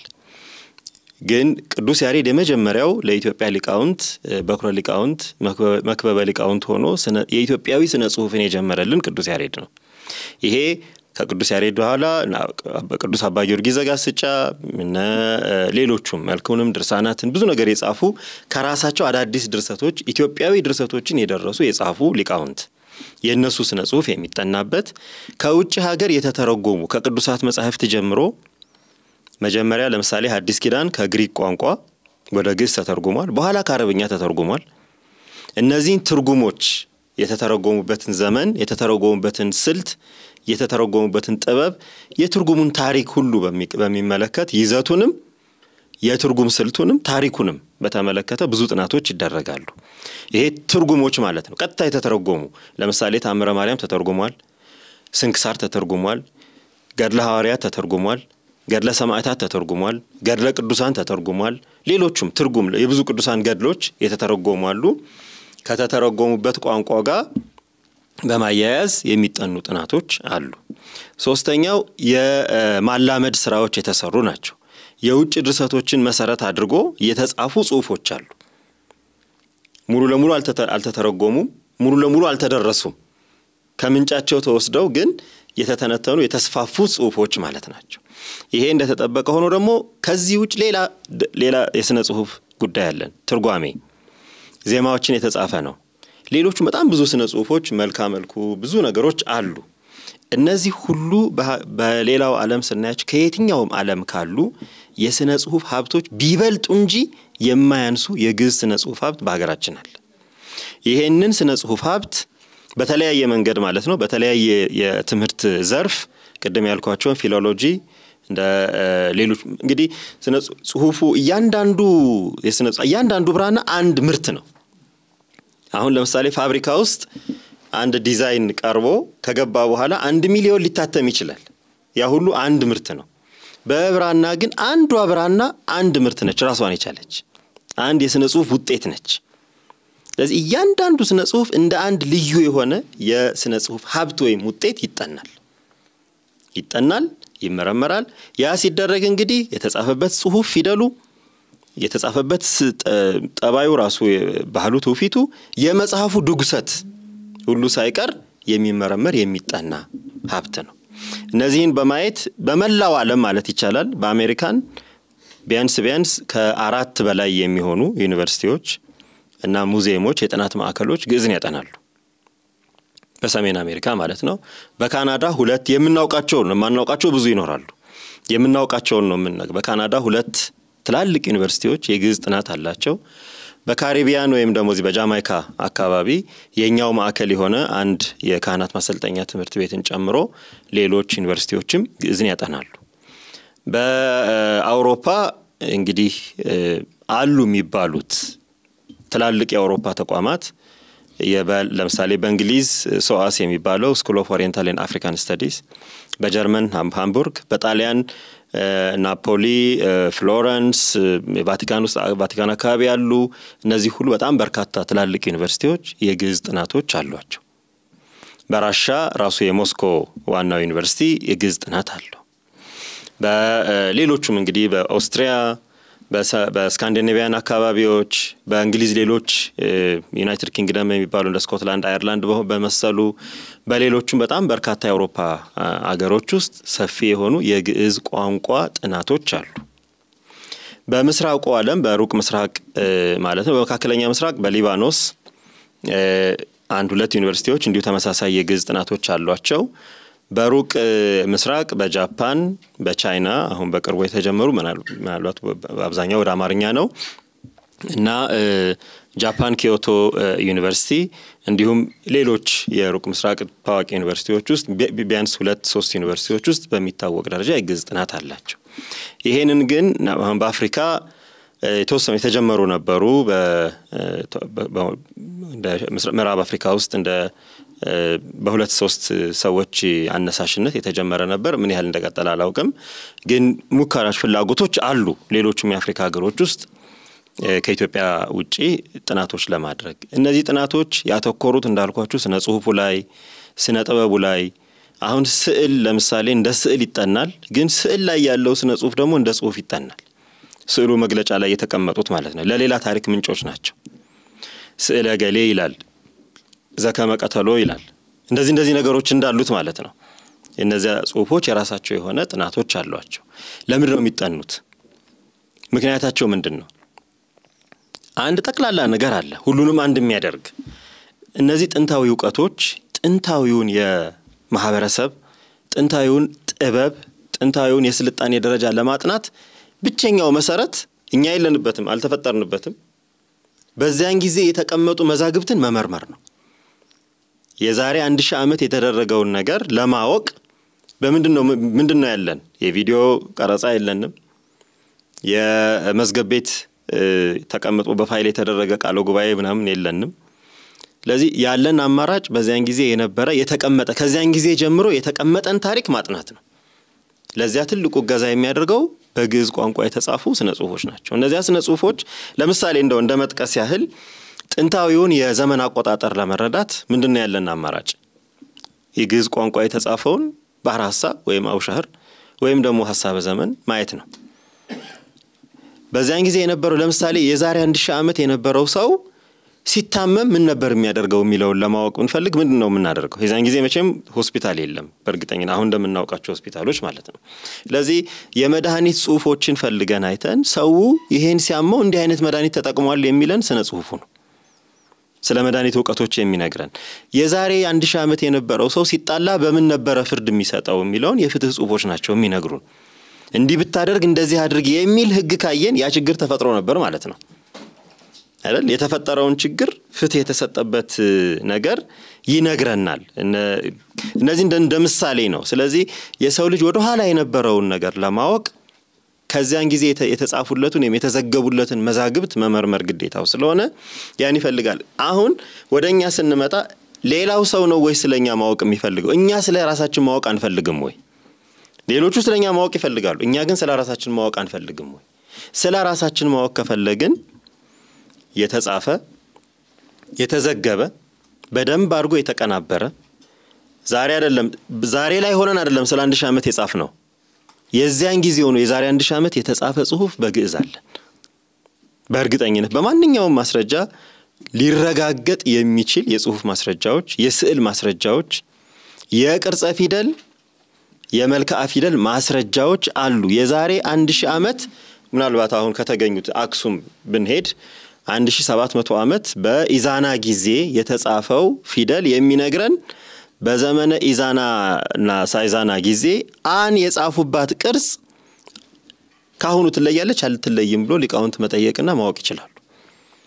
ግን ቅዱስ ያሬድ የመጀመሪያው ለኢትዮጵያ ሊቃውንት በኩረ ሊቃውንት መክበበ ሊቃውንት ሆኖ የኢትዮጵያዊ ስነ ጽሁፍን የጀመረልን ቅዱስ ያሬድ ነው። ይሄ ከቅዱስ ያሬድ በኋላ ቅዱስ አባ ጊዮርጊስ ዘጋስጫ እና ሌሎቹም መልኩንም ድርሳናትን ብዙ ነገር የጻፉ ከራሳቸው አዳዲስ ድርሰቶች ኢትዮጵያዊ ድርሰቶችን የደረሱ የጻፉ ሊቃውንት የነሱ ስነ ጽሁፍ የሚጠናበት ከውጭ ሀገር የተተረጎሙ ከቅዱሳት መጻሕፍት ጀምሮ መጀመሪያ ለምሳሌ ሐዲስ ኪዳን ከግሪክ ቋንቋ ወደ ግዕዝ ተተርጉሟል። በኋላ ከአረብኛ ተተርጉሟል። እነዚህን ትርጉሞች የተተረጎሙበትን ዘመን የተተረጎሙበትን ስልት የተተረጎሙበትን ጥበብ የትርጉሙን ታሪክ ሁሉ በሚመለከት ይዘቱንም የትርጉም ስልቱንም ታሪኩንም በተመለከተ ብዙ ጥናቶች ይደረጋሉ። ይሄ ትርጉሞች ማለት ነው። ቀጥታ የተተረጎሙ ለምሳሌ ታምረ ማርያም ተተርጉሟል። ስንክሳር ተተርጉሟል። ገድለ ሐዋርያት ተተርጉሟል። ገድለ ሰማዕታት ተተርጉሟል። ገድለ ቅዱሳን ተተርጉሟል። ሌሎችም ትርጉም የብዙ ቅዱሳን ገድሎች የተተረጎሙ አሉ። ከተተረጎሙበት ቋንቋ ጋር በማያያዝ የሚጠኑ ጥናቶች አሉ። ሶስተኛው የማላመድ ስራዎች የተሰሩ ናቸው። የውጭ ድርሰቶችን መሰረት አድርጎ የተጻፉ ጽሁፎች አሉ። ሙሉ ለሙሉ አልተተረጎሙም፣ ሙሉ ለሙሉ አልተደረሱም። ከምንጫቸው ተወስደው ግን የተተነተኑ የተስፋፉ ጽሁፎች ማለት ናቸው። ይሄ እንደተጠበቀ ሆኖ ደግሞ ከዚህ ውጭ ሌላ ሌላ የስነ ጽሁፍ ጉዳይ አለን። ትርጓሜ ዜማዎችን የተጻፈ ነው። ሌሎች በጣም ብዙ ስነ ጽሁፎች መልካ መልኩ ብዙ ነገሮች አሉ። እነዚህ ሁሉ በሌላው ዓለም ስናያቸው ከየትኛውም ዓለም ካሉ የስነ ጽሁፍ ሀብቶች ቢበልጡ እንጂ የማያንሱ የግዕዝ ስነ ጽሁፍ ሀብት በአገራችን አለ። ይሄንን ስነ ጽሁፍ ሀብት በተለያየ መንገድ ማለት ነው በተለያየ የትምህርት ዘርፍ ቀደም ያልኳቸው ፊሎሎጂ እንደ ሌሎች እንግዲህ ስነ ጽሁፉ እያንዳንዱ የስነ እያንዳንዱ ብራና አንድ ምርት ነው። አሁን ለምሳሌ ፋብሪካ ውስጥ አንድ ዲዛይን ቀርቦ ከገባ በኋላ አንድ ሚሊዮን ሊታተም ይችላል። ያ ሁሉ አንድ ምርት ነው። በብራና ግን አንዷ ብራና አንድ ምርት ነች፣ ራሷን የቻለች አንድ የስነ ጽሁፍ ውጤት ነች። ስለዚህ እያንዳንዱ ስነ ጽሁፍ እንደ አንድ ልዩ የሆነ የስነ ጽሁፍ ሀብት ወይም ውጤት ይጠናል ይጠናል ይመረመራል። ያ ሲደረግ እንግዲህ የተጻፈበት ጽሁፍ ፊደሉ የተጻፈበት ጠባዩ ራሱ ባህሉ ትውፊቱ የመጽሐፉ ድጉሰት ሁሉ ሳይቀር የሚመረመር የሚጠና ሀብት ነው። እነዚህን በማየት በመላው ዓለም ማለት ይቻላል በአሜሪካን ቢያንስ ቢያንስ ከአራት በላይ የሚሆኑ ዩኒቨርሲቲዎች እና ሙዚየሞች የጥናት ማዕከሎች ግዕዝን ያጠናሉ። በሰሜን አሜሪካ ማለት ነው። በካናዳ ሁለት የምናውቃቸው ነው ማናውቃቸው ብዙ ይኖራሉ። የምናውቃቸው ነው ምን በካናዳ ሁለት ትላልቅ ዩኒቨርሲቲዎች የግዕዝ ጥናት አላቸው። በካሪቢያን ወይም ደግሞ እዚህ በጃማይካ አካባቢ የኛው ማዕከል የሆነ አንድ የካህናት ማሰልጠኛ ትምህርት ቤትን ጨምሮ ሌሎች ዩኒቨርሲቲዎችም ግዕዝን ያጠናሉ። በአውሮፓ እንግዲህ አሉ የሚባሉት ትላልቅ የአውሮፓ ተቋማት ለምሳሌ በእንግሊዝ ሶአስ የሚባለው ስኩል ኦፍ ኦሪየንታል ኤንድ አፍሪካን ስተዲስ፣ በጀርመን ሃምቡርግ፣ በጣሊያን ናፖሊ፣ ፍሎረንስ፣ ቫቲካን ውስጥ ቫቲካን አካባቢ ያሉ እነዚህ ሁሉ በጣም በርካታ ትላልቅ ዩኒቨርሲቲዎች የግዕዝ ጥናቶች አሏቸው። በራሻ ራሱ የሞስኮ ዋናው ዩኒቨርሲቲ የግዕዝ ጥናት አለው። በሌሎችም እንግዲህ በኦስትሪያ፣ በስካንዲኔቪያን አካባቢዎች፣ በእንግሊዝ ሌሎች ዩናይትድ ኪንግደም የሚባሉ እንደ ስኮትላንድ፣ አየርላንድ በመሰሉ በሌሎችም በጣም በርካታ የአውሮፓ አገሮች ውስጥ ሰፊ የሆኑ የግዕዝ ቋንቋ ጥናቶች አሉ። በምስራቁ ዓለም በሩቅ ምስራቅ ማለት ነው በመካከለኛ ምስራቅ በሊባኖስ አንድ ሁለት ዩኒቨርሲቲዎች እንዲሁ ተመሳሳይ የግዕዝ ጥናቶች አሏቸው። በሩቅ ምስራቅ በጃፓን፣ በቻይና አሁን በቅርቡ የተጀመሩ ምናልባት በአብዛኛው ወደ አማርኛ ነው እና ጃፓን ኪዮቶ ዩኒቨርሲቲ እንዲሁም ሌሎች የሩቅ ምስራቅ ታዋቂ ዩኒቨርሲቲዎች ውስጥ ቢያንስ ሁለት ሶስት ዩኒቨርሲቲዎች ውስጥ በሚታወቅ ደረጃ የግዕዝ ጥናት አላቸው። ይሄንን ግን አሁን በአፍሪካ የተወሰኑ የተጀመሩ ነበሩ። በምዕራብ አፍሪካ ውስጥ እንደ በሁለት ሶስት ሰዎች አነሳሽነት የተጀመረ ነበር። ምን ያህል እንደቀጠለ አላውቅም፣ ግን ሙከራዎች ፍላጎቶች አሉ ሌሎችም የአፍሪካ ሀገሮች ውስጥ ከኢትዮጵያ ውጪ ጥናቶች ለማድረግ። እነዚህ ጥናቶች ያተኮሩት እንዳልኳችሁ ስነ ጽሁፉ ላይ፣ ስነ ጥበቡ ላይ። አሁን ስዕል ለምሳሌ እንደ ስዕል ይጠናል፣ ግን ስዕል ላይ ያለው ስነ ጽሁፍ ደግሞ እንደ ጽሁፍ ይጠናል። ስዕሉ መግለጫ ላይ የተቀመጡት ማለት ነው ለሌላ ታሪክ ምንጮች ናቸው። ስዕለ ገሌ ይላል፣ ዘከመ ቀተሎ ይላል። እንደዚህ እንደዚህ ነገሮች እንዳሉት ማለት ነው። እነዚያ ጽሁፎች የራሳቸው የሆነ ጥናቶች አሏቸው። ለምን ነው የሚጠኑት? ምክንያታቸው ምንድነው? አንድ ጠቅላላ ነገር አለ ሁሉንም አንድ የሚያደርግ። እነዚህ ጥንታዊ ዕውቀቶች ጥንታዊውን የማህበረሰብ ጥንታዊውን ጥበብ ጥንታዊውን የስልጣኔ ደረጃ ለማጥናት ብቸኛው መሰረት እኛ የለንበትም፣ አልተፈጠርንበትም። በዚያን ጊዜ የተቀመጡ መዛግብትን መመርመር ነው። የዛሬ አንድ ሺህ ዓመት የተደረገውን ነገር ለማወቅ በምንድነው ምንድነው ያለን? የቪዲዮ ቀረጻ የለንም። የመዝገብ ቤት ተቀምጦ በፋይል የተደረገ ቃለ ጉባኤ ምናምን የለንም። ስለዚህ ያለን አማራጭ በዚያን ጊዜ የነበረ የተቀመጠ ከዚያን ጊዜ ጀምሮ የተቀመጠን ታሪክ ማጥናት ነው። ለዚያ ትልቁ ገዛ የሚያደርገው በግዕዝ ቋንቋ የተጻፉ ስነ ጽሁፎች ናቸው። እነዚያ ስነ ጽሁፎች ለምሳሌ እንደው እንደመጥቀስ ያህል ጥንታዊውን የዘመን አቆጣጠር ለመረዳት ምንድነው ያለን አማራጭ? የግዕዝ ቋንቋ የተጻፈውን ባህር ሐሳብ ወይም አውሻህር ወይም ደግሞ ሐሳበ ዘመን ማየት ነው። በዚያን ጊዜ የነበረው ለምሳሌ የዛሬ አንድ ሺህ ዓመት የነበረው ሰው ሲታመም ምን ነበር የሚያደርገው የሚለውን ለማወቅ ብንፈልግ ምንድነው የምናደርገው? የዛን ጊዜ መቼም ሆስፒታል የለም በእርግጠኝነት አሁን እንደምናውቃቸው ሆስፒታሎች ማለት ነው። ስለዚህ የመድኃኒት ጽሁፎችን ፈልገን አይተን ሰው ይሄን ሲያመው እንዲህ አይነት መድኃኒት ተጠቅሟል የሚለን ስነ ጽሁፉ ነው። ስለ መድኃኒት ዕውቀቶች የሚነግረን የዛሬ አንድ ሺህ ዓመት የነበረው ሰው ሲጣላ በምን ነበር ፍርድ የሚሰጠው የሚለውን የፍትህ ጽሁፎች ናቸው የሚነግሩን። እንዲህ ብታደርግ እንደዚህ አድርግ የሚል ህግ ካየን ያ ችግር ተፈጥሮ ነበር ማለት ነው አይደል? የተፈጠረውን ችግር ፍትህ የተሰጠበት ነገር ይነግረናል። እነዚህ እንደ ምሳሌ ነው። ስለዚህ የሰው ልጅ ወደ ኋላ የነበረውን ነገር ለማወቅ ከዚያን ጊዜ የተጻፉለቱን የተዘገቡለትን መዛግብት መመርመር ግዴታው ስለሆነ ያን ይፈልጋል። አሁን ወደኛ ስንመጣ ሌላው ሰው ነው ወይ ስለኛ ማወቅ የሚፈልገው? እኛ ስለ ራሳችን ማወቅ አንፈልግም ወይ? ሌሎቹ ስለኛ ማወቅ ይፈልጋሉ፣ እኛ ግን ስለ ራሳችን ማወቅ አንፈልግም ወይ? ስለ ራሳችን ማወቅ ከፈለግን የተጻፈ የተዘገበ በደንብ አድርጎ የተቀናበረ ዛሬ አይደለም ዛሬ ላይ ሆነን አይደለም ስለ አንድ ሺህ ዓመት የጻፍ ነው። የዚያን ጊዜ ሆኖ የዛሬ አንድ ሺህ ዓመት የተጻፈ ጽሁፍ በግዕዝ አለ። በእርግጠኝነት በማንኛውም ማስረጃ ሊረጋገጥ የሚችል የጽሁፍ ማስረጃዎች፣ የስዕል ማስረጃዎች፣ የቅርጸ ፊደል የመልክዓ ፊደል ማስረጃዎች አሉ። የዛሬ አንድ ሺህ ዓመት ምናልባት አሁን ከተገኙት አክሱም ብንሄድ አንድ ሺህ ሰባት መቶ ዓመት በኢዛና ጊዜ የተጻፈው ፊደል የሚነግረን በዘመነ ኢዛናና ሳይዛና ጊዜ አን የጻፉባት ቅርጽ ካሁኑ ትለያለች አልትለይም ብሎ ሊቃውንት መጠየቅና ማወቅ ይችላሉ።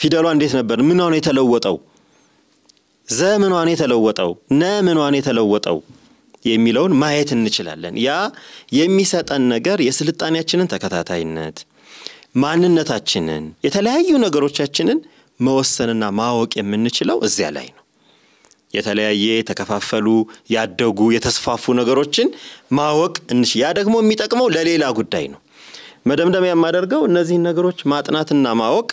ፊደሏ እንዴት ነበር? ምን ሆነ የተለወጠው? ዘመኗ ነው የተለወጠው? ነምኗ ነው የተለወጠው? የሚለውን ማየት እንችላለን። ያ የሚሰጠን ነገር የስልጣኔያችንን ተከታታይነት፣ ማንነታችንን፣ የተለያዩ ነገሮቻችንን መወሰንና ማወቅ የምንችለው እዚያ ላይ ነው። የተለያየ ተከፋፈሉ ያደጉ የተስፋፉ ነገሮችን ማወቅ እንሽ ያ ደግሞ የሚጠቅመው ለሌላ ጉዳይ ነው። መደምደም ያማደርገው እነዚህን ነገሮች ማጥናትና ማወቅ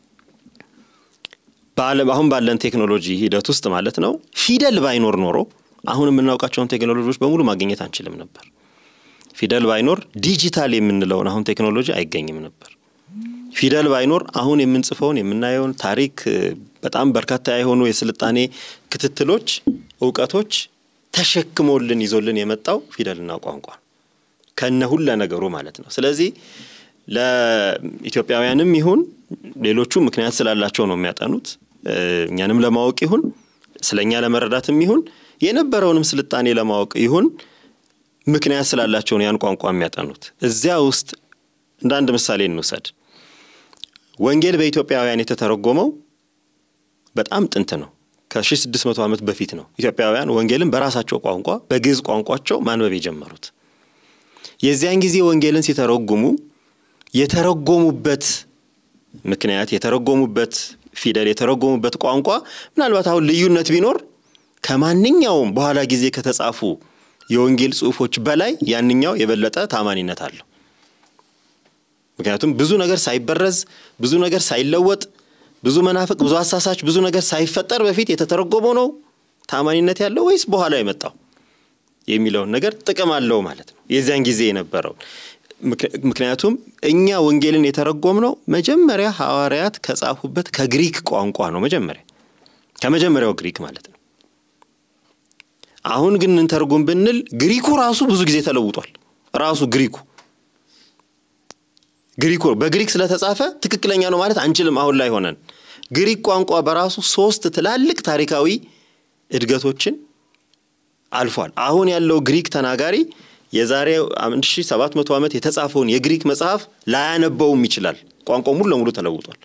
በዓለም አሁን ባለን ቴክኖሎጂ ሂደት ውስጥ ማለት ነው ፊደል ባይኖር ኖሮ አሁን የምናውቃቸውን ቴክኖሎጂዎች በሙሉ ማግኘት አንችልም ነበር። ፊደል ባይኖር ዲጂታል የምንለው አሁን ቴክኖሎጂ አይገኝም ነበር። ፊደል ባይኖር አሁን የምንጽፈውን የምናየውን ታሪክ በጣም በርካታ የሆኑ የስልጣኔ ክትትሎች ዕውቀቶች ተሸክሞልን ይዞልን የመጣው ፊደልና ቋንቋ ከነ ሁሉ ነገሩ ማለት ነው። ስለዚህ ለኢትዮጵያውያንም ይሁን ሌሎቹ ምክንያት ስላላቸው ነው የሚያጠኑት። እኛንም ለማወቅ ይሁን ስለኛ ለመረዳትም ይሁን የነበረውንም ስልጣኔ ለማወቅ ይሁን ምክንያት ስላላቸው ነው ያን ቋንቋ የሚያጠኑት። እዚያ ውስጥ እንደ አንድ ምሳሌ እንውሰድ። ወንጌል በኢትዮጵያውያን የተተረጎመው በጣም ጥንት ነው። ከ1600 ዓመት በፊት ነው ኢትዮጵያውያን ወንጌልን በራሳቸው ቋንቋ በግዕዝ ቋንቋቸው ማንበብ የጀመሩት። የዚያን ጊዜ ወንጌልን ሲተረጉሙ የተረጎሙበት ምክንያት የተረጎሙበት ፊደል የተረጎሙበት ቋንቋ ምናልባት አሁን ልዩነት ቢኖር ከማንኛውም በኋላ ጊዜ ከተጻፉ የወንጌል ጽሑፎች በላይ ያንኛው የበለጠ ታማኒነት አለው። ምክንያቱም ብዙ ነገር ሳይበረዝ ብዙ ነገር ሳይለወጥ ብዙ መናፍቅ ብዙ አሳሳች ብዙ ነገር ሳይፈጠር በፊት የተተረጎመው ነው ታማኒነት ያለው ወይስ በኋላ የመጣው የሚለው ነገር ጥቅም አለው ማለት ነው የዚያን ጊዜ የነበረው። ምክንያቱም እኛ ወንጌልን የተረጎምነው መጀመሪያ ሐዋርያት ከጻፉበት ከግሪክ ቋንቋ ነው መጀመሪያ ከመጀመሪያው ግሪክ ማለት ነው። አሁን ግን እንተርጎም ብንል ግሪኩ ራሱ ብዙ ጊዜ ተለውጧል። ራሱ ግሪኩ ግሪኩ በግሪክ ስለተጻፈ ትክክለኛ ነው ማለት አንችልም። አሁን ላይ ሆነን ግሪክ ቋንቋ በራሱ ሶስት ትላልቅ ታሪካዊ እድገቶችን አልፏል። አሁን ያለው ግሪክ ተናጋሪ የዛሬ አንድ ሺህ ሰባት መቶ ዓመት የተጻፈውን የግሪክ መጽሐፍ ላያነበውም ይችላል። ቋንቋው ሙሉ ለሙሉ ተለውጧል።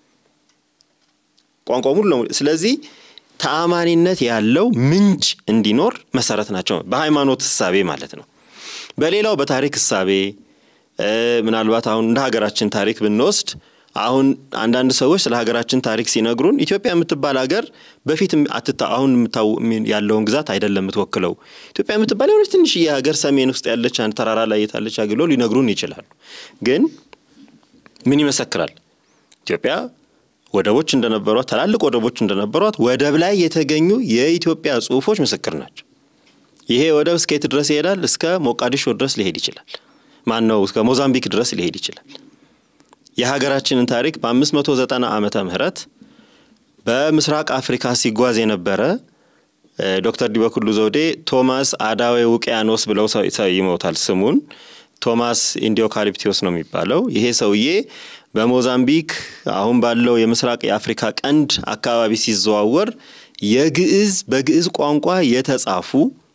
ቋንቋው ሙሉ ለሙሉ ስለዚህ ተአማኒነት ያለው ምንጭ እንዲኖር መሰረት ናቸው በሃይማኖት ሐሳቤ ማለት ነው። በሌላው በታሪክ ሐሳቤ ምናልባት አሁን እንደ ሀገራችን ታሪክ ብንወስድ አሁን አንዳንድ ሰዎች ስለ ሀገራችን ታሪክ ሲነግሩን ኢትዮጵያ የምትባል ሀገር በፊት አትታ አሁን ያለውን ግዛት አይደለም የምትወክለው ኢትዮጵያ የምትባል የሆነች ትንሽ የሀገር ሰሜን ውስጥ ያለች አንድ ተራራ ላይ የታለች ሀገር ነው ሊነግሩን ይችላሉ። ግን ምን ይመሰክራል? ኢትዮጵያ ወደቦች እንደነበሯት ታላልቅ ወደቦች እንደነበሯት ወደብ ላይ የተገኙ የኢትዮጵያ ጽሑፎች ምስክር ናቸው። ይሄ ወደብ እስከ የት ድረስ ይሄዳል? እስከ ሞቃዲሾ ድረስ ሊሄድ ይችላል። ማን ነው እስከ ሞዛምቢክ ድረስ ሊሄድ ይችላል። የሀገራችንን ታሪክ በ590 ዓመተ ምህረት በምስራቅ አፍሪካ ሲጓዝ የነበረ ዶክተር ዲበኩሉ ዘውዴ ቶማስ አዳዌ ውቅያኖስ ብለው ይሰይመውታል ስሙን። ቶማስ ኢንዲዮካሊፕቲዮስ ነው የሚባለው። ይሄ ሰውዬ በሞዛምቢክ አሁን ባለው የምስራቅ የአፍሪካ ቀንድ አካባቢ ሲዘዋወር የግዕዝ በግዕዝ ቋንቋ የተጻፉ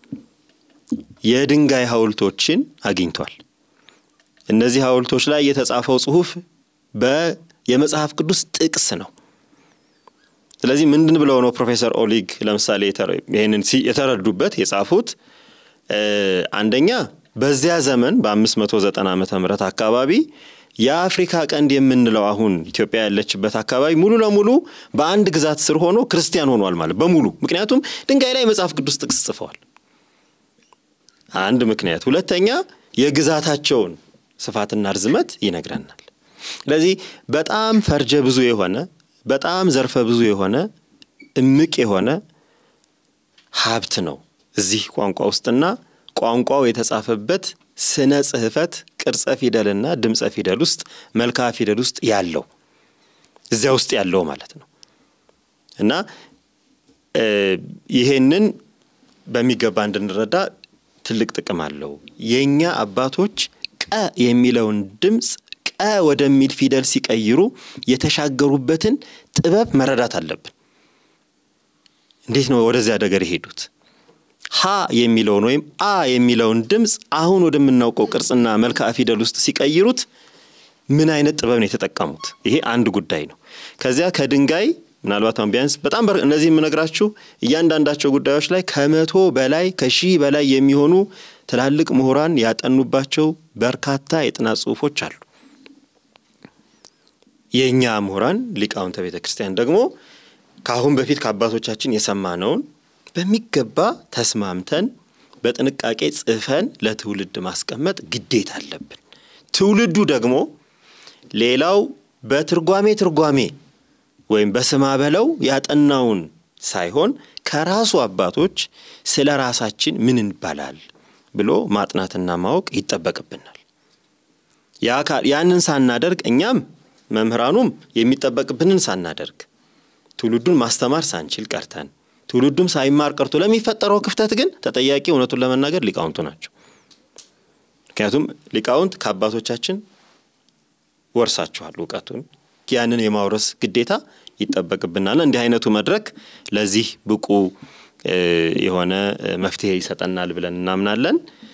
የድንጋይ ሐውልቶችን አግኝቷል። እነዚህ ሐውልቶች ላይ የተጻፈው ጽሑፍ በየመጽሐፍ ቅዱስ ጥቅስ ነው። ስለዚህ ምንድን ብለው ነው ፕሮፌሰር ኦሊግ ለምሳሌ ይሄንን የተረዱበት የጻፉት? አንደኛ በዚያ ዘመን በ590 ዓመተ ምህረት አካባቢ የአፍሪካ ቀንድ የምንለው አሁን ኢትዮጵያ ያለችበት አካባቢ ሙሉ ለሙሉ በአንድ ግዛት ስር ሆኖ ክርስቲያን ሆኗል ማለት በሙሉ። ምክንያቱም ድንጋይ ላይ መጽሐፍ ቅዱስ ጥቅስ ጽፈዋል። አንድ ምክንያት። ሁለተኛ የግዛታቸውን ስፋትና ርዝመት ይነግረናል። ስለዚህ በጣም ፈርጀ ብዙ የሆነ በጣም ዘርፈ ብዙ የሆነ እምቅ የሆነ ሀብት ነው እዚህ ቋንቋ ውስጥና ቋንቋው የተጻፈበት ስነ ጽሕፈት ቅርጸ ፊደልና ድምጸ ፊደል ውስጥ መልክዓ ፊደል ውስጥ ያለው እዚያ ውስጥ ያለው ማለት ነው። እና ይሄንን በሚገባ እንድንረዳ ትልቅ ጥቅም አለው። የኛ አባቶች ቀ የሚለውን ድምጽ ቀ ወደሚል ፊደል ሲቀይሩ የተሻገሩበትን ጥበብ መረዳት አለብን። እንዴት ነው ወደዚያ ነገር የሄዱት? ሀ የሚለውን ወይም አ የሚለውን ድምጽ አሁን ወደምናውቀው ቅርጽና መልክዓ ፊደል ውስጥ ሲቀይሩት ምን አይነት ጥበብ ነው የተጠቀሙት? ይሄ አንድ ጉዳይ ነው። ከዚያ ከድንጋይ ምናልባት ቢያንስ በጣም እነዚህ የምነግራችሁ እያንዳንዳቸው ጉዳዮች ላይ ከመቶ በላይ ከሺህ በላይ የሚሆኑ ትላልቅ ምሁራን ያጠኑባቸው በርካታ የጥናት ጽሁፎች አሉ። የኛ ምሁራን ሊቃውንተ ቤተክርስቲያን ደግሞ ካሁን በፊት ከአባቶቻችን የሰማነውን በሚገባ ተስማምተን በጥንቃቄ ጽፈን ለትውልድ ማስቀመጥ ግዴታ አለብን። ትውልዱ ደግሞ ሌላው በትርጓሜ ትርጓሜ ወይም በስማ በለው ያጠናውን ሳይሆን ከራሱ አባቶች ስለ ራሳችን ምን እንባላል ብሎ ማጥናትና ማወቅ ይጠበቅብናል። ያ ያንን ሳናደርግ እኛም መምህራኑም የሚጠበቅብንን ሳናደርግ ትውልዱን ማስተማር ሳንችል ቀርተን ትውልዱም ሳይማር ቀርቶ ለሚፈጠረው ክፍተት ግን ተጠያቂ እውነቱን ለመናገር ሊቃውንቱ ናቸው። ምክንያቱም ሊቃውንት ከአባቶቻችን ወርሳቸዋል ዕውቀቱን፣ ያንን የማውረስ ግዴታ ይጠበቅብናል። እንዲህ አይነቱ መድረክ ለዚህ ብቁ የሆነ መፍትሄ ይሰጠናል ብለን እናምናለን።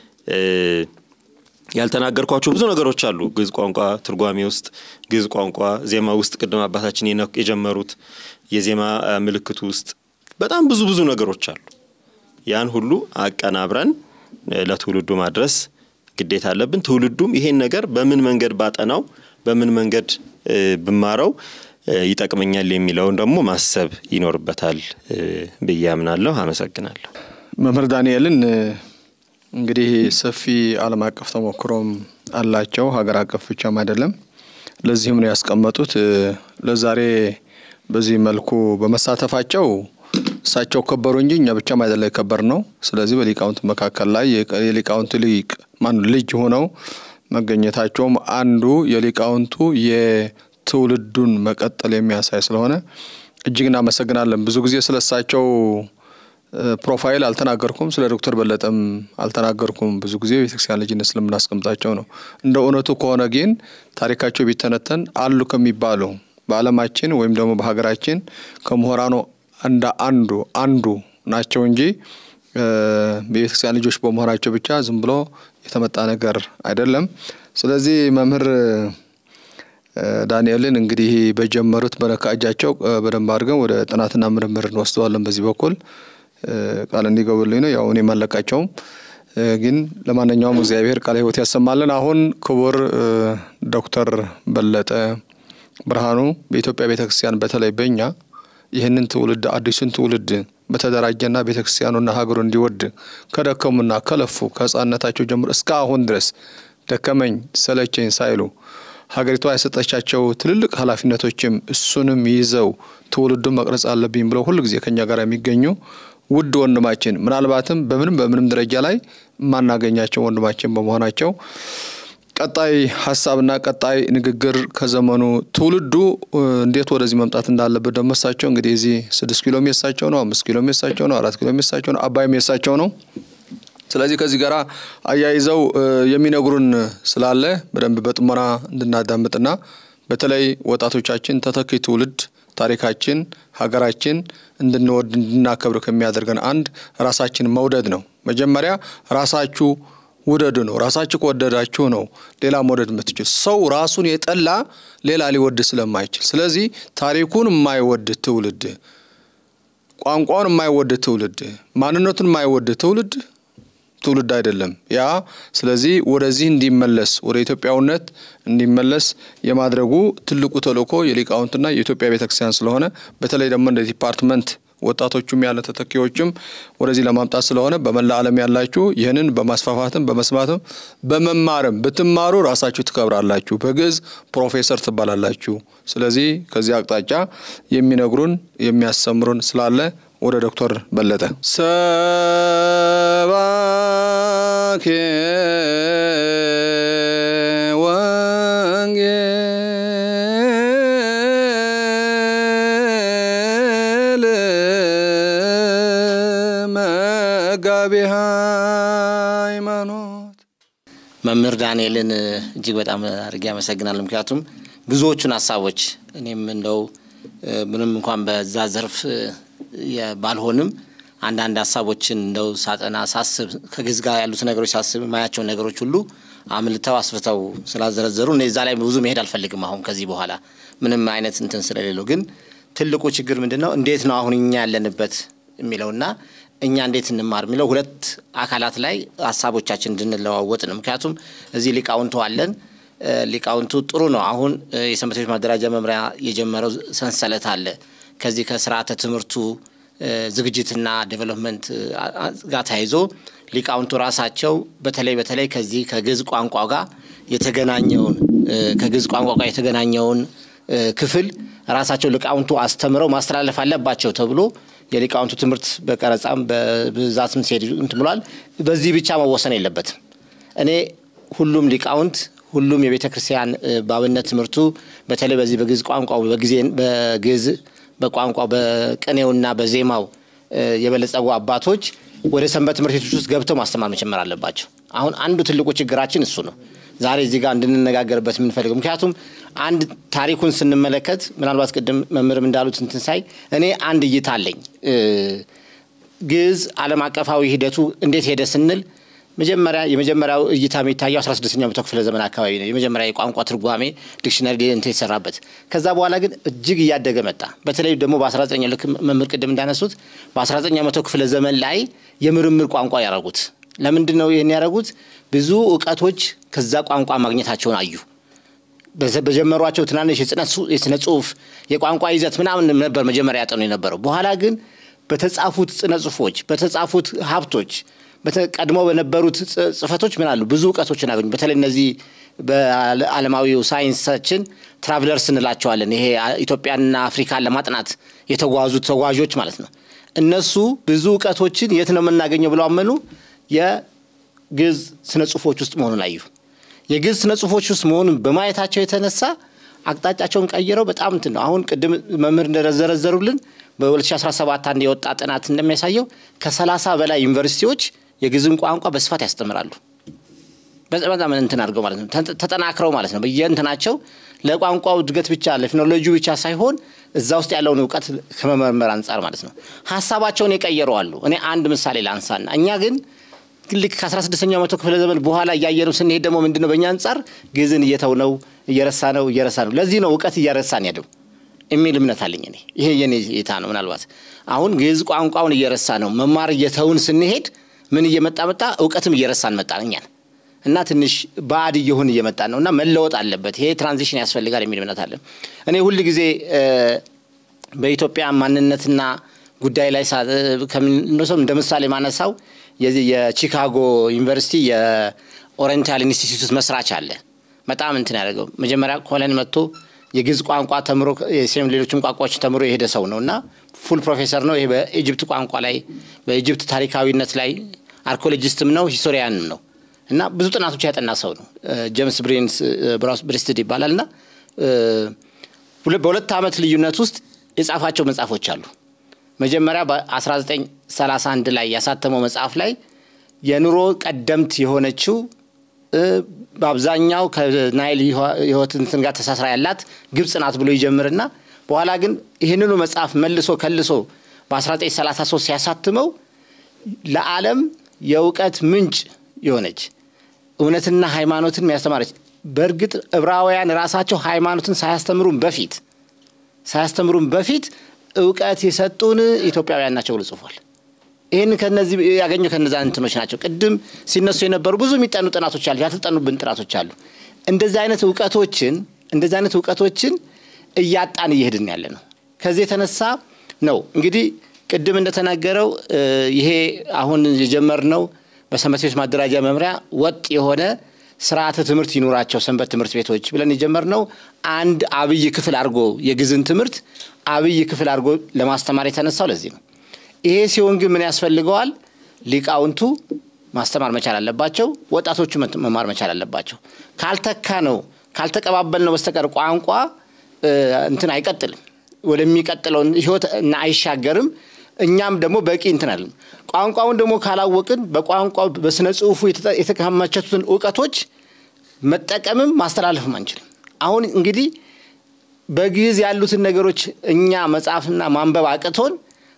ያልተናገርኳቸው ብዙ ነገሮች አሉ። ግዕዝ ቋንቋ ትርጓሜ ውስጥ፣ ግዕዝ ቋንቋ ዜማ ውስጥ ቅድም አባታችን የጀመሩት የዜማ ምልክቱ ውስጥ በጣም ብዙ ብዙ ነገሮች አሉ። ያን ሁሉ አቀናብረን ለትውልዱ ማድረስ ግዴታ አለብን። ትውልዱም ይሄን ነገር በምን መንገድ ባጠናው በምን መንገድ ብማረው ይጠቅመኛል የሚለውን ደግሞ ማሰብ ይኖርበታል ብዬ አምናለሁ። አመሰግናለሁ። መምህር ዳንኤልን እንግዲህ ሰፊ ዓለም አቀፍ ተሞክሮም አላቸው፣ ሀገር አቀፍ ብቻም አይደለም። ለዚህም ነው ያስቀመጡት። ለዛሬ በዚህ መልኩ በመሳተፋቸው እሳቸው ከበሩ እንጂ እኛ ብቻም አይደለም ከበር ነው። ስለዚህ በሊቃውንት መካከል ላይ የሊቃውንት ሊቅ ማን ልጅ ሆነው መገኘታቸውም አንዱ የሊቃውንቱ የትውልዱን መቀጠል የሚያሳይ ስለሆነ እጅግ እናመሰግናለን። ብዙ ጊዜ ስለሳቸው ፕሮፋይል አልተናገርኩም፣ ስለ ዶክተር በለጠም አልተናገርኩም። ብዙ ጊዜ ቤተክርስቲያን ልጅነት ስለምናስቀምጣቸው ነው። እንደ እውነቱ ከሆነ ግን ታሪካቸው ቢተነተን አሉ ከሚባሉ በዓለማችን ወይም ደግሞ በሀገራችን ከምሁራኑ እንደ አንዱ አንዱ ናቸው እንጂ በቤተክርስቲያን ልጆች በመሆናቸው ብቻ ዝም ብሎ የተመጣ ነገር አይደለም። ስለዚህ መምህር ዳንኤልን እንግዲህ በጀመሩት በረካጃቸው በደንብ አድርገን ወደ ጥናትና ምርምር እንወስደዋለን። በዚህ በኩል ቃል እንዲገቡልኝ ነው። ያው እኔ ማለቃቸው ግን ለማንኛውም እግዚአብሔር ቃለ ሕይወት ያሰማልን። አሁን ክቡር ዶክተር በለጠ ብርሃኑ በኢትዮጵያ ቤተክርስቲያን በተለይ በእኛ ይህንን ትውልድ አዲሱን ትውልድ በተደራጀና ቤተክርስቲያኑና ሀገሩ እንዲወድ ከደከሙና ከለፉ ከሕፃንነታቸው ጀምሮ እስከ አሁን ድረስ ደከመኝ ሰለቸኝ ሳይሉ ሀገሪቷ ያሰጠቻቸው ትልልቅ ኃላፊነቶችም እሱንም ይዘው ትውልዱን መቅረጽ አለብኝ ብለው ሁሉ ጊዜ ከኛ ጋር የሚገኙ ውድ ወንድማችን ምናልባትም በምንም በምንም ደረጃ ላይ ማናገኛቸው ወንድማችን በመሆናቸው ቀጣይ ሐሳብና ቀጣይ ንግግር ከዘመኑ ትውልዱ እንዴት ወደዚህ መምጣት እንዳለበት ደመሳቸው እንግዲህ እዚህ ስድስት ኪሎ ሜትር ነው፣ አምስት ኪሎ ሜትር ነው፣ አራት ኪሎ ሜትር ነው፣ አባይ ሜትር ነው። ስለዚህ ከዚህ ጋር አያይዘው የሚነግሩን ስላለ በደንብ በጥሞና እንድናዳምጥና በተለይ ወጣቶቻችን ተተኪ ትውልድ ታሪካችን ሀገራችን እንድንወድ እንድናከብር ከሚያደርገን አንድ ራሳችን መውደድ ነው። መጀመሪያ ራሳችሁ ውደዱ ነው። ራሳችሁ ከወደዳችሁ ነው ሌላ መውደድ የምትችሉ። ሰው ራሱን የጠላ ሌላ ሊወድ ስለማይችል፣ ስለዚህ ታሪኩን የማይወድ ትውልድ፣ ቋንቋውን የማይወድ ትውልድ፣ ማንነቱን የማይወድ ትውልድ ትውልድ አይደለም ያ። ስለዚህ ወደዚህ እንዲመለስ ወደ ኢትዮጵያውነት እንዲመለስ የማድረጉ ትልቁ ተልእኮ የሊቃውንትና የኢትዮጵያ ቤተክርስቲያን ስለሆነ በተለይ ደግሞ እንደ ዲፓርትመንት ወጣቶቹም ያለ ተተኪዎችም ወደዚህ ለማምጣት ስለሆነ በመላ ዓለም ያላችሁ ይህንን በማስፋፋትም በመስማትም በመማርም ብትማሩ ራሳችሁ ትከብራላችሁ፣ በግዕዝ ፕሮፌሰር ትባላላችሁ። ስለዚህ ከዚህ አቅጣጫ የሚነግሩን የሚያስተምሩን ስላለ ወደ ዶክተር በለጠ ሰባኬ ወንጌል መጋቤ ሃይማኖት መምህር ዳንኤልን እጅግ በጣም አድርጌ አመሰግናለሁ። ምክንያቱም ብዙዎቹን ሐሳቦች እኔም እንደው ምንም እንኳን በዛ ዘርፍ ባልሆንም አንዳንድ ሐሳቦችን እንደው ሳጠና ሳስብ ከግዕዝ ጋር ያሉት ነገሮች ሳስብ ማያቸው ነገሮች ሁሉ አምልተው አስፍተው ስላዘረዘሩ እኔ እዛ ላይ ብዙ መሄድ አልፈልግም። አሁን ከዚህ በኋላ ምንም አይነት እንትን ስለሌለው ግን ትልቁ ችግር ምንድነው እንዴት ነው አሁን እኛ ያለንበት የሚለውና እኛ እንዴት እንማር የሚለው ሁለት አካላት ላይ ሐሳቦቻችን እንድንለዋወጥ ነው። ምክንያቱም እዚህ ሊቃውንቱ አለን። ሊቃውንቱ ጥሩ ነው። አሁን የሰንበት ቤት ማደራጃ መምሪያ የጀመረው ሰንሰለት አለ። ከዚህ ከስርዓተ ትምህርቱ ዝግጅትና ዴቨሎፕመንት ጋር ተያይዞ ሊቃውንቱ ራሳቸው በተለይ በተለይ ከዚህ ከግዕዝ ቋንቋ ጋር የተገናኘውን ከግዕዝ ቋንቋ ጋር የተገናኘውን ክፍል ራሳቸው ሊቃውንቱ አስተምረው ማስተላለፍ አለባቸው ተብሎ የሊቃውንቱ ትምህርት በቀረጻም በብዛትም ሲሄድ እንትን ብሏል። በዚህ ብቻ መወሰን የለበትም። እኔ ሁሉም ሊቃውንት ሁሉም የቤተ ክርስቲያን ባብነት ትምህርቱ በተለይ በዚህ በግዕዝ ቋንቋው በጊዜ በግዕዝ በቋንቋው በቅኔውና በዜማው የበለጸጉ አባቶች ወደ ሰንበት ትምህርት ቤቶች ውስጥ ገብተው ማስተማር መጀመር አለባቸው። አሁን አንዱ ትልቁ ችግራችን እሱ ነው። ዛሬ እዚህ ጋር እንድንነጋገርበት ምን ፈልገው ምክንያቱም አንድ ታሪኩን ስንመለከት ምናልባት ቀደም መምህርም እንዳሉት እንትን ሳይ እኔ አንድ እይታ አለኝ። ግዕዝ ዓለም አቀፋዊ ሂደቱ እንዴት ሄደ ስንል መጀመሪያ የመጀመሪያው እይታ የሚታየው አስራ ስድስተኛው መቶ ክፍለ ዘመን አካባቢ ነው። የመጀመሪያ የቋንቋ ትርጓሜ ዲክሽነሪ እንትን የተሰራበት። ከዛ በኋላ ግን እጅግ እያደገ መጣ። በተለይ ደግሞ በ19ኛው ልክ መምህር ቀደም እንዳነሱት በ19ኛው መቶ ክፍለ ዘመን ላይ የምርምር ቋንቋ ያደረጉት። ለምንድን ነው ይሄን ያደረጉት? ብዙ ዕውቀቶች ከዛ ቋንቋ ማግኘታቸውን አዩ። በጀመሯቸው ትናንሽ የስነ ጽሁፍ የቋንቋ ይዘት ምናምን ነበር መጀመሪያ ያጠኑ የነበረው። በኋላ ግን በተጻፉት ጽነ ጽሁፎች በተጻፉት ሀብቶች በተቀድሞ በነበሩት ጽፈቶች ምን አሉ ብዙ ዕውቀቶችን አገኙ። በተለይ እነዚህ በዓለማዊው ሳይንሳችን ትራቨለርስ እንላቸዋለን። ይሄ ኢትዮጵያና አፍሪካን ለማጥናት የተጓዙ ተጓዦች ማለት ነው። እነሱ ብዙ ዕውቀቶችን የት ነው የምናገኘው ብለው አመኑ። የግዕዝ ስነ ጽሁፎች ውስጥ መሆኑን አዩ። የግዕዝ ስነ ጽሁፎች ውስጥ መሆኑን በማየታቸው የተነሳ አቅጣጫቸውን ቀይረው በጣም እንትን ነው። አሁን ቅድም መምህር እንደዘረዘሩልን በ2017 አንድ የወጣ ጥናት እንደሚያሳየው ከሰላሳ በላይ ዩኒቨርሲቲዎች የግዕዝን ቋንቋ በስፋት ያስተምራሉ። በጣም እንትን አድርገው ማለት ነው ተጠናክረው ማለት ነው። በየእንትናቸው ለቋንቋው እድገት ብቻ ለፊኖሎጂ ብቻ ሳይሆን እዛ ውስጥ ያለውን ዕውቀት ከመመርመር አንፃር ማለት ነው ሐሳባቸውን የቀየሩ አሉ። እኔ አንድ ምሳሌ ላንሳና እኛ ግን ልክ ከ16ኛው መቶ ክፍለ ዘመን በኋላ ያያየነው ስንሄድ ደግሞ ምንድነው በእኛ አንፃር ግዕዝን እየተውነው እየረሳነው እየረሳነው ለዚህ ነው ዕውቀት እየረሳን ያለው የሚል እምነት አለኝ እኔ። ይሄ የኔ እይታ ነው። ምናልባት አሁን ግዕዝ ቋንቋውን እየረሳ ነው መማር እየተውን ስንሄድ ምን እየመጣ መጣ ዕውቀትም እየረሳን መጣን እኛን እና ትንሽ ባድ እየሆነ እየመጣ ነውና መለወጥ አለበት። ይሄ ትራንዚሽን ያስፈልጋል የሚል እምነት አለ። እኔ ሁሉ ጊዜ በኢትዮጵያ ማንነትና ጉዳይ ላይ ከምን እንደምሳሌ ማነሳው የዚህ የቺካጎ ዩኒቨርሲቲ የኦሪየንታል ኢንስቲትዩት መስራች አለ። በጣም እንትን ያደርገው መጀመሪያ ኮሎን መጥቶ የግዕዝ ቋንቋ ተምሮ የሴም ሌሎችም ቋንቋዎች ተምሮ የሄደ ሰው ነውና ፉል ፕሮፌሰር ነው። ይሄ በኢጂፕት ቋንቋ ላይ በኢጂፕት ታሪካዊነት ላይ አርኪኦሎጂስትም ነው ሂስቶሪያንም ነው እና ብዙ ጥናቶች ያጠና ሰው ነው። ጄምስ ብሪንስ ብሪስትድ ይባላልና በሁለት ዓመት ልዩነት ውስጥ የጻፋቸው መጽሐፎች አሉ። መጀመሪያ በ1931 ላይ ያሳተመው መጽሐፍ ላይ የኑሮ ቀደምት የሆነችው በአብዛኛው ከናይል ህይወት እንትን ጋር ተሳስራ ያላት ግብጽ ናት ብሎ ይጀምርና በኋላ ግን ይሄንኑ መጽሐፍ መልሶ ከልሶ በ1933 ሲያሳትመው ለዓለም የዕውቀት ምንጭ የሆነች እውነትና ሃይማኖትን የሚያስተምረች በእርግጥ ዕብራውያን ራሳቸው ሃይማኖትን ሳያስተምሩን በፊት ሳያስተምሩን በፊት ዕውቀት የሰጡን ኢትዮጵያውያን ናቸው ብሎ ጽፏል። ይሄን ከነዚህ ያገኘው ከነዛ እንትኖች ናቸው። ቅድም ሲነሱ የነበሩ ብዙ የሚጠኑ ጥናቶች አሉ፣ ያልተጠኑብን ጥናቶች አሉ። እንደዚህ አይነት ዕውቀቶችን እንደዚህ አይነት ዕውቀቶችን እያጣን እየሄድን ያለ ነው። ከዚህ የተነሳ ነው እንግዲህ ቅድም እንደተናገረው ይሄ አሁን የጀመርነው በሰንበት ቤት ማደራጃ መምሪያ ወጥ የሆነ ስርዓተ ትምህርት ይኖራቸው ሰንበት ትምህርት ቤቶች ብለን የጀመርነው አንድ አብይ ክፍል አድርጎ የግዕዝን ትምህርት አብይ ክፍል አድርጎ ለማስተማር የተነሳው ለዚህ ነው። ይሄ ሲሆን ግን ምን ያስፈልገዋል? ሊቃውንቱ ማስተማር መቻል አለባቸው፣ ወጣቶቹ መማር መቻል አለባቸው። ካልተካ ነው ካልተቀባበል ነው በስተቀር ቋንቋ እንትን አይቀጥልም፣ ወደሚቀጥለው ህይወት እና አይሻገርም። እኛም ደግሞ በቂ እንትን አለን። ቋንቋውን ደግሞ ካላወቅን በቋንቋው በስነ ጽሁፉ የተከማቹትን ዕውቀቶች መጠቀምም ማስተላለፍም አንችልም። አሁን እንግዲህ በግዕዝ ያሉትን ነገሮች እኛ መጻፍና ማንበብ አቅቶን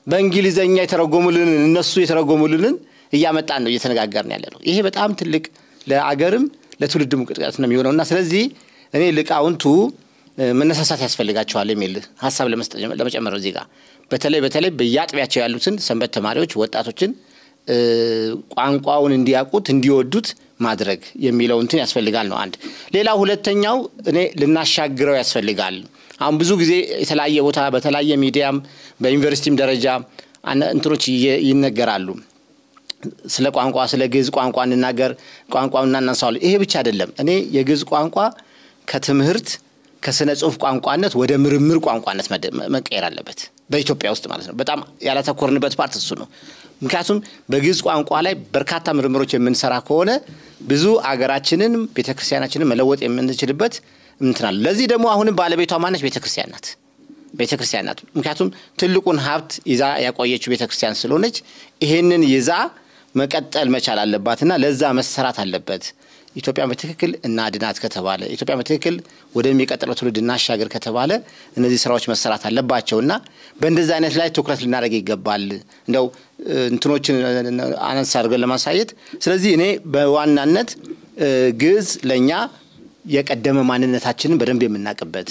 በእንግሊዘኛ የተረጎሙልን እነሱ የተረጎሙልን እያመጣን ነው እየተነጋገርን ያለነው። ይሄ በጣም ትልቅ ለአገርም ለትውልድም ቅጥቀት ነው የሚሆነውና ስለዚህ እኔ ሊቃውንቱ መነሳሳት ያስፈልጋቸዋል የሚል ሐሳብ ለመጨመር እዚህ ጋር በተለይ በተለይ በያጥቢያቸው ያሉትን ሰንበት ተማሪዎች ወጣቶችን ቋንቋውን እንዲያውቁት እንዲወዱት ማድረግ የሚለው እንትን ያስፈልጋል ነው አንድ። ሌላው ሁለተኛው እኔ ልናሻግረው ያስፈልጋል። አሁን ብዙ ጊዜ የተለያየ ቦታ በተለያየ ሚዲያም በዩኒቨርሲቲም ደረጃ እንትኖች ይነገራሉ። ስለ ቋንቋ ስለ ግዕዝ ቋንቋ እንናገር ቋንቋውን እናንሳለን። ይሄ ብቻ አይደለም። እኔ የግዕዝ ቋንቋ ከትምህርት ከስነ ጽሁፍ ቋንቋነት ወደ ምርምር ቋንቋነት መቀየር አለበት በኢትዮጵያ ውስጥ ማለት ነው። በጣም ያላተኮርንበት ፓርት እሱ ነው። ምክንያቱም በግዕዝ ቋንቋ ላይ በርካታ ምርምሮች የምንሰራ ከሆነ ብዙ አገራችንን ቤተክርስቲያናችንን መለወጥ የምንችልበት እንትናል። ለዚህ ደግሞ አሁንም ባለቤቷ ማነች? ቤተክርስቲያን ናት። ቤተክርስቲያን ናት። ምክንያቱም ትልቁን ሀብት ይዛ ያቆየችው ቤተክርስቲያን ስለሆነች ይሄንን ይዛ መቀጠል መቻል አለባትና ለዛ መሰራት አለበት። ኢትዮጵያ በትክክል እናድናት ከተባለ ኢትዮጵያ በትክክል ወደሚቀጥለው ትውልድ እናሻገር ከተባለ እነዚህ ስራዎች መሰራት አለባቸውና በእንደዛ አይነት ላይ ትኩረት ልናደርግ ይገባል። እንደው እንትኖችን አነሳ አድርገን ለማሳየት ስለዚህ እኔ በዋናነት ግዕዝ ለኛ የቀደመ ማንነታችንን በደንብ የምናቀበት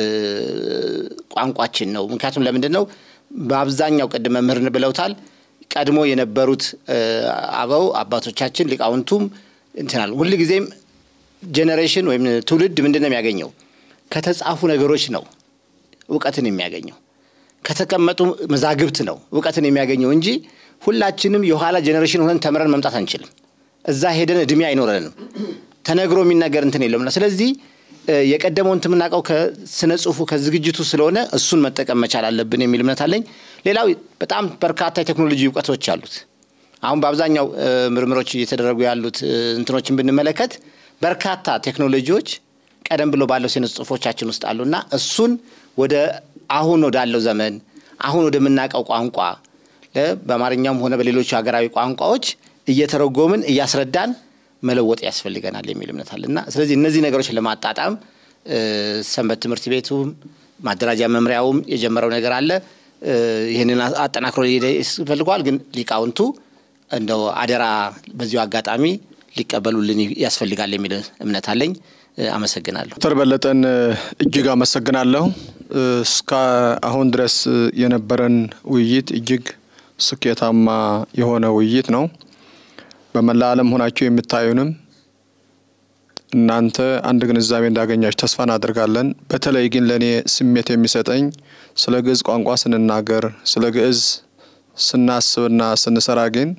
ቋንቋችን ነው። ምክንያቱም ለምንድነው በአብዛኛው ቀደም መምህርን ብለውታል ቀድሞ የነበሩት አበው አባቶቻችን ሊቃውንቱም እንትናል ሁሉ ጊዜም ጄነሬሽን ወይም ትውልድ ምንድነው የሚያገኘው? ከተጻፉ ነገሮች ነው ዕውቀትን የሚያገኘው። ከተቀመጡ መዛግብት ነው ዕውቀትን የሚያገኘው እንጂ ሁላችንም የኋላ ጄነሬሽን ሆነን ተምረን መምጣት አንችልም። እዛ ሄደን እድሜ አይኖረንም። ተነግሮ የሚናገር እንትን የለምና ስለዚህ የቀደመውን እንትምናቀው ከስነ ጽሁፉ ከዝግጅቱ ስለሆነ እሱን መጠቀም መቻል አለብን የሚል እምነት አለኝ። ሌላው በጣም በርካታ የቴክኖሎጂ ዕውቀቶች አሉት። አሁን በአብዛኛው ምርምሮች እየተደረጉ ያሉት እንትኖችን ብንመለከት በርካታ ቴክኖሎጂዎች ቀደም ብሎ ባለው ስነ ጽሁፎቻችን ውስጥ አሉና እሱን ወደ አሁን ወዳለው ዘመን አሁን ወደምናቀው ቋንቋ በአማርኛም ሆነ በሌሎች ሀገራዊ ቋንቋዎች እየተረጎምን እያስረዳን መለወጥ ያስፈልገናል የሚል እምነት አለና ስለዚህ እነዚህ ነገሮች ለማጣጣም ሰንበት ትምህርት ቤቱም ማደራጃ መምሪያውም የጀመረው ነገር አለ። ይሄንን አጠናክሮ ይፈልጋል ግን ሊቃውንቱ እንደው አደራ በዚሁ አጋጣሚ ሊቀበሉልን ያስፈልጋል የሚል እምነት አለኝ። አመሰግናለሁ። ዶክተር በለጠን እጅግ አመሰግናለሁ። እስከ አሁን ድረስ የነበረን ውይይት እጅግ ስኬታማ የሆነ ውይይት ነው። በመላ ዓለም ሆናችሁ የምታዩንም እናንተ አንድ ግንዛቤ እንዳገኛችሁ ተስፋ እናደርጋለን። በተለይ ግን ለኔ ስሜት የሚሰጠኝ ስለ ግዕዝ ቋንቋ ስንናገር ስለ ግዕዝ ስናስብና ስንሰራ ግን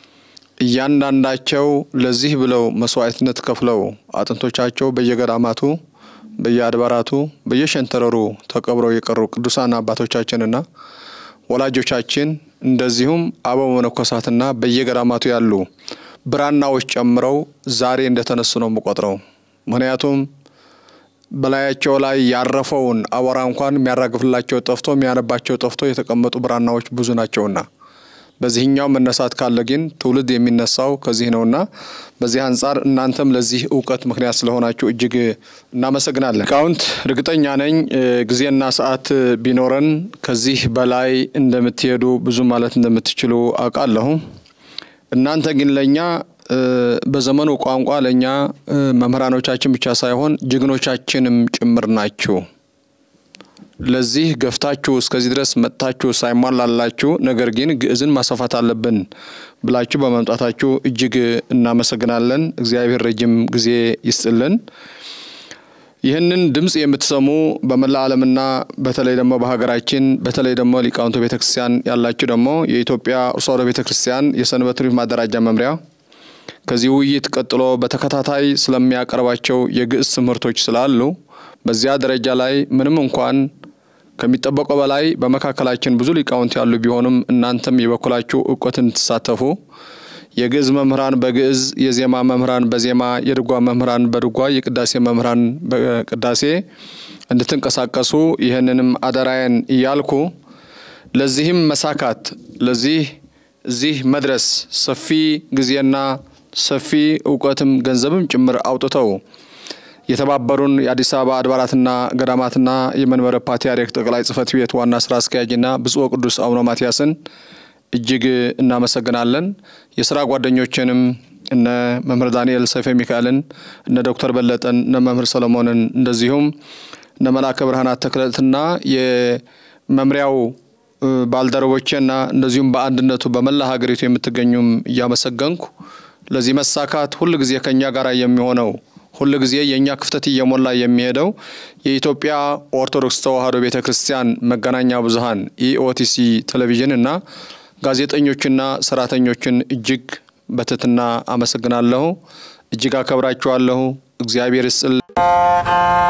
እያንዳንዳቸው ለዚህ ብለው መስዋዕትነት ከፍለው አጥንቶቻቸው በየገዳማቱ በየአድባራቱ በየሸንተረሩ ተቀብረው የቀሩ ቅዱሳን አባቶቻችንና ወላጆቻችን እንደዚሁም አበው መነኮሳትና በየገዳማቱ ያሉ ብራናዎች ጨምረው ዛሬ እንደተነሱ ነው መቆጥረው። ምክንያቱም በላያቸው ላይ ያረፈውን አወራ እንኳን የሚያራግፍላቸው ጠፍቶ የሚያነባቸው ጠፍቶ የተቀመጡ ብራናዎች ብዙ ናቸውና በዚህኛው መነሳት ካለ ግን ትውልድ የሚነሳው ከዚህ ነውና በዚህ አንፃር እናንተም ለዚህ ዕውቀት ምክንያት ስለሆናችሁ እጅግ እናመሰግናለን። ሊቃውንት እርግጠኛ ነኝ ጊዜና ሰዓት ቢኖረን ከዚህ በላይ እንደምትሄዱ ብዙ ማለት እንደምትችሉ አውቃለሁ። እናንተ ግን ለኛ በዘመኑ ቋንቋ ለኛ መምህራኖቻችን ብቻ ሳይሆን ጅግኖቻችንም ጭምር ናችሁ። ለዚህ ገፍታችሁ እስከዚህ ድረስ መጣችሁ ሳይሟላላችሁ ነገር ግን ግዕዝን ማስፋፋት አለብን ብላችሁ በመምጣታችሁ እጅግ እናመሰግናለን። እግዚአብሔር ረጅም ጊዜ ይስጥልን። ይህንን ድምጽ የምትሰሙ በመላ ዓለምና በተለይ ደግሞ በሀገራችን በተለይ ደግሞ ሊቃውንቱ ቤተክርስቲያን ያላችሁ ደግሞ የኢትዮጵያ ኦርቶዶክስ ቤተክርስቲያን የሰንበት ትምህርት ማደራጃ መምሪያ ከዚህ ውይይት ቀጥሎ በተከታታይ ስለሚያቀርባቸው የግዕዝ ትምህርቶች ስላሉ በዚያ ደረጃ ላይ ምንም እንኳን ከሚጠበቀው በላይ በመካከላችን ብዙ ሊቃውንት ያሉ ቢሆንም እናንተም የበኩላችሁ ዕውቀትን ተሳተፉ። የግዕዝ መምህራን በግዕዝ የዜማ መምህራን በዜማ የድጓ መምህራን በድጓ የቅዳሴ መምህራን በቅዳሴ እንድትንቀሳቀሱ ይህንንም አደራዬን እያልኩ ለዚህም መሳካት ለዚህ እዚህ መድረስ ሰፊ ጊዜና ሰፊ ዕውቀትም ገንዘብም ጭምር አውጥተው የተባበሩን የአዲስ አበባ አድባራትና ገዳማትና የመንበረ ፓትርያርክ ጠቅላይ ጽሕፈት ቤት ዋና ስራ አስኪያጅና ብፁዕ ቅዱስ አቡነ ማትያስን እጅግ እናመሰግናለን። የሥራ ጓደኞችንም እነ መምህር ዳንኤል ሰይፈ ሚካኤልን እነ ዶክተር በለጠን እነ መምህር ሰሎሞንን እንደዚሁም እነ መላከ ብርሃናት ተክለትና የመምሪያው ባልደረቦችና እንደዚሁም በአንድነቱ በመላ ሀገሪቱ የምትገኙም እያመሰገንኩ ለዚህ መሳካት ሁሉ ጊዜ ከኛ ጋር የሚሆነው ሁሉ ጊዜ የኛ ክፍተት እየሞላ የሚሄደው የኢትዮጵያ ኦርቶዶክስ ተዋሕዶ ቤተክርስቲያን መገናኛ ብዙሃን ኢኦቲሲ ቴሌቪዥን እና ጋዜጠኞችና ሰራተኞችን እጅግ በትህትና አመሰግናለሁ። እጅግ አከብራችኋለሁ። እግዚአብሔር ይስጥልኝ።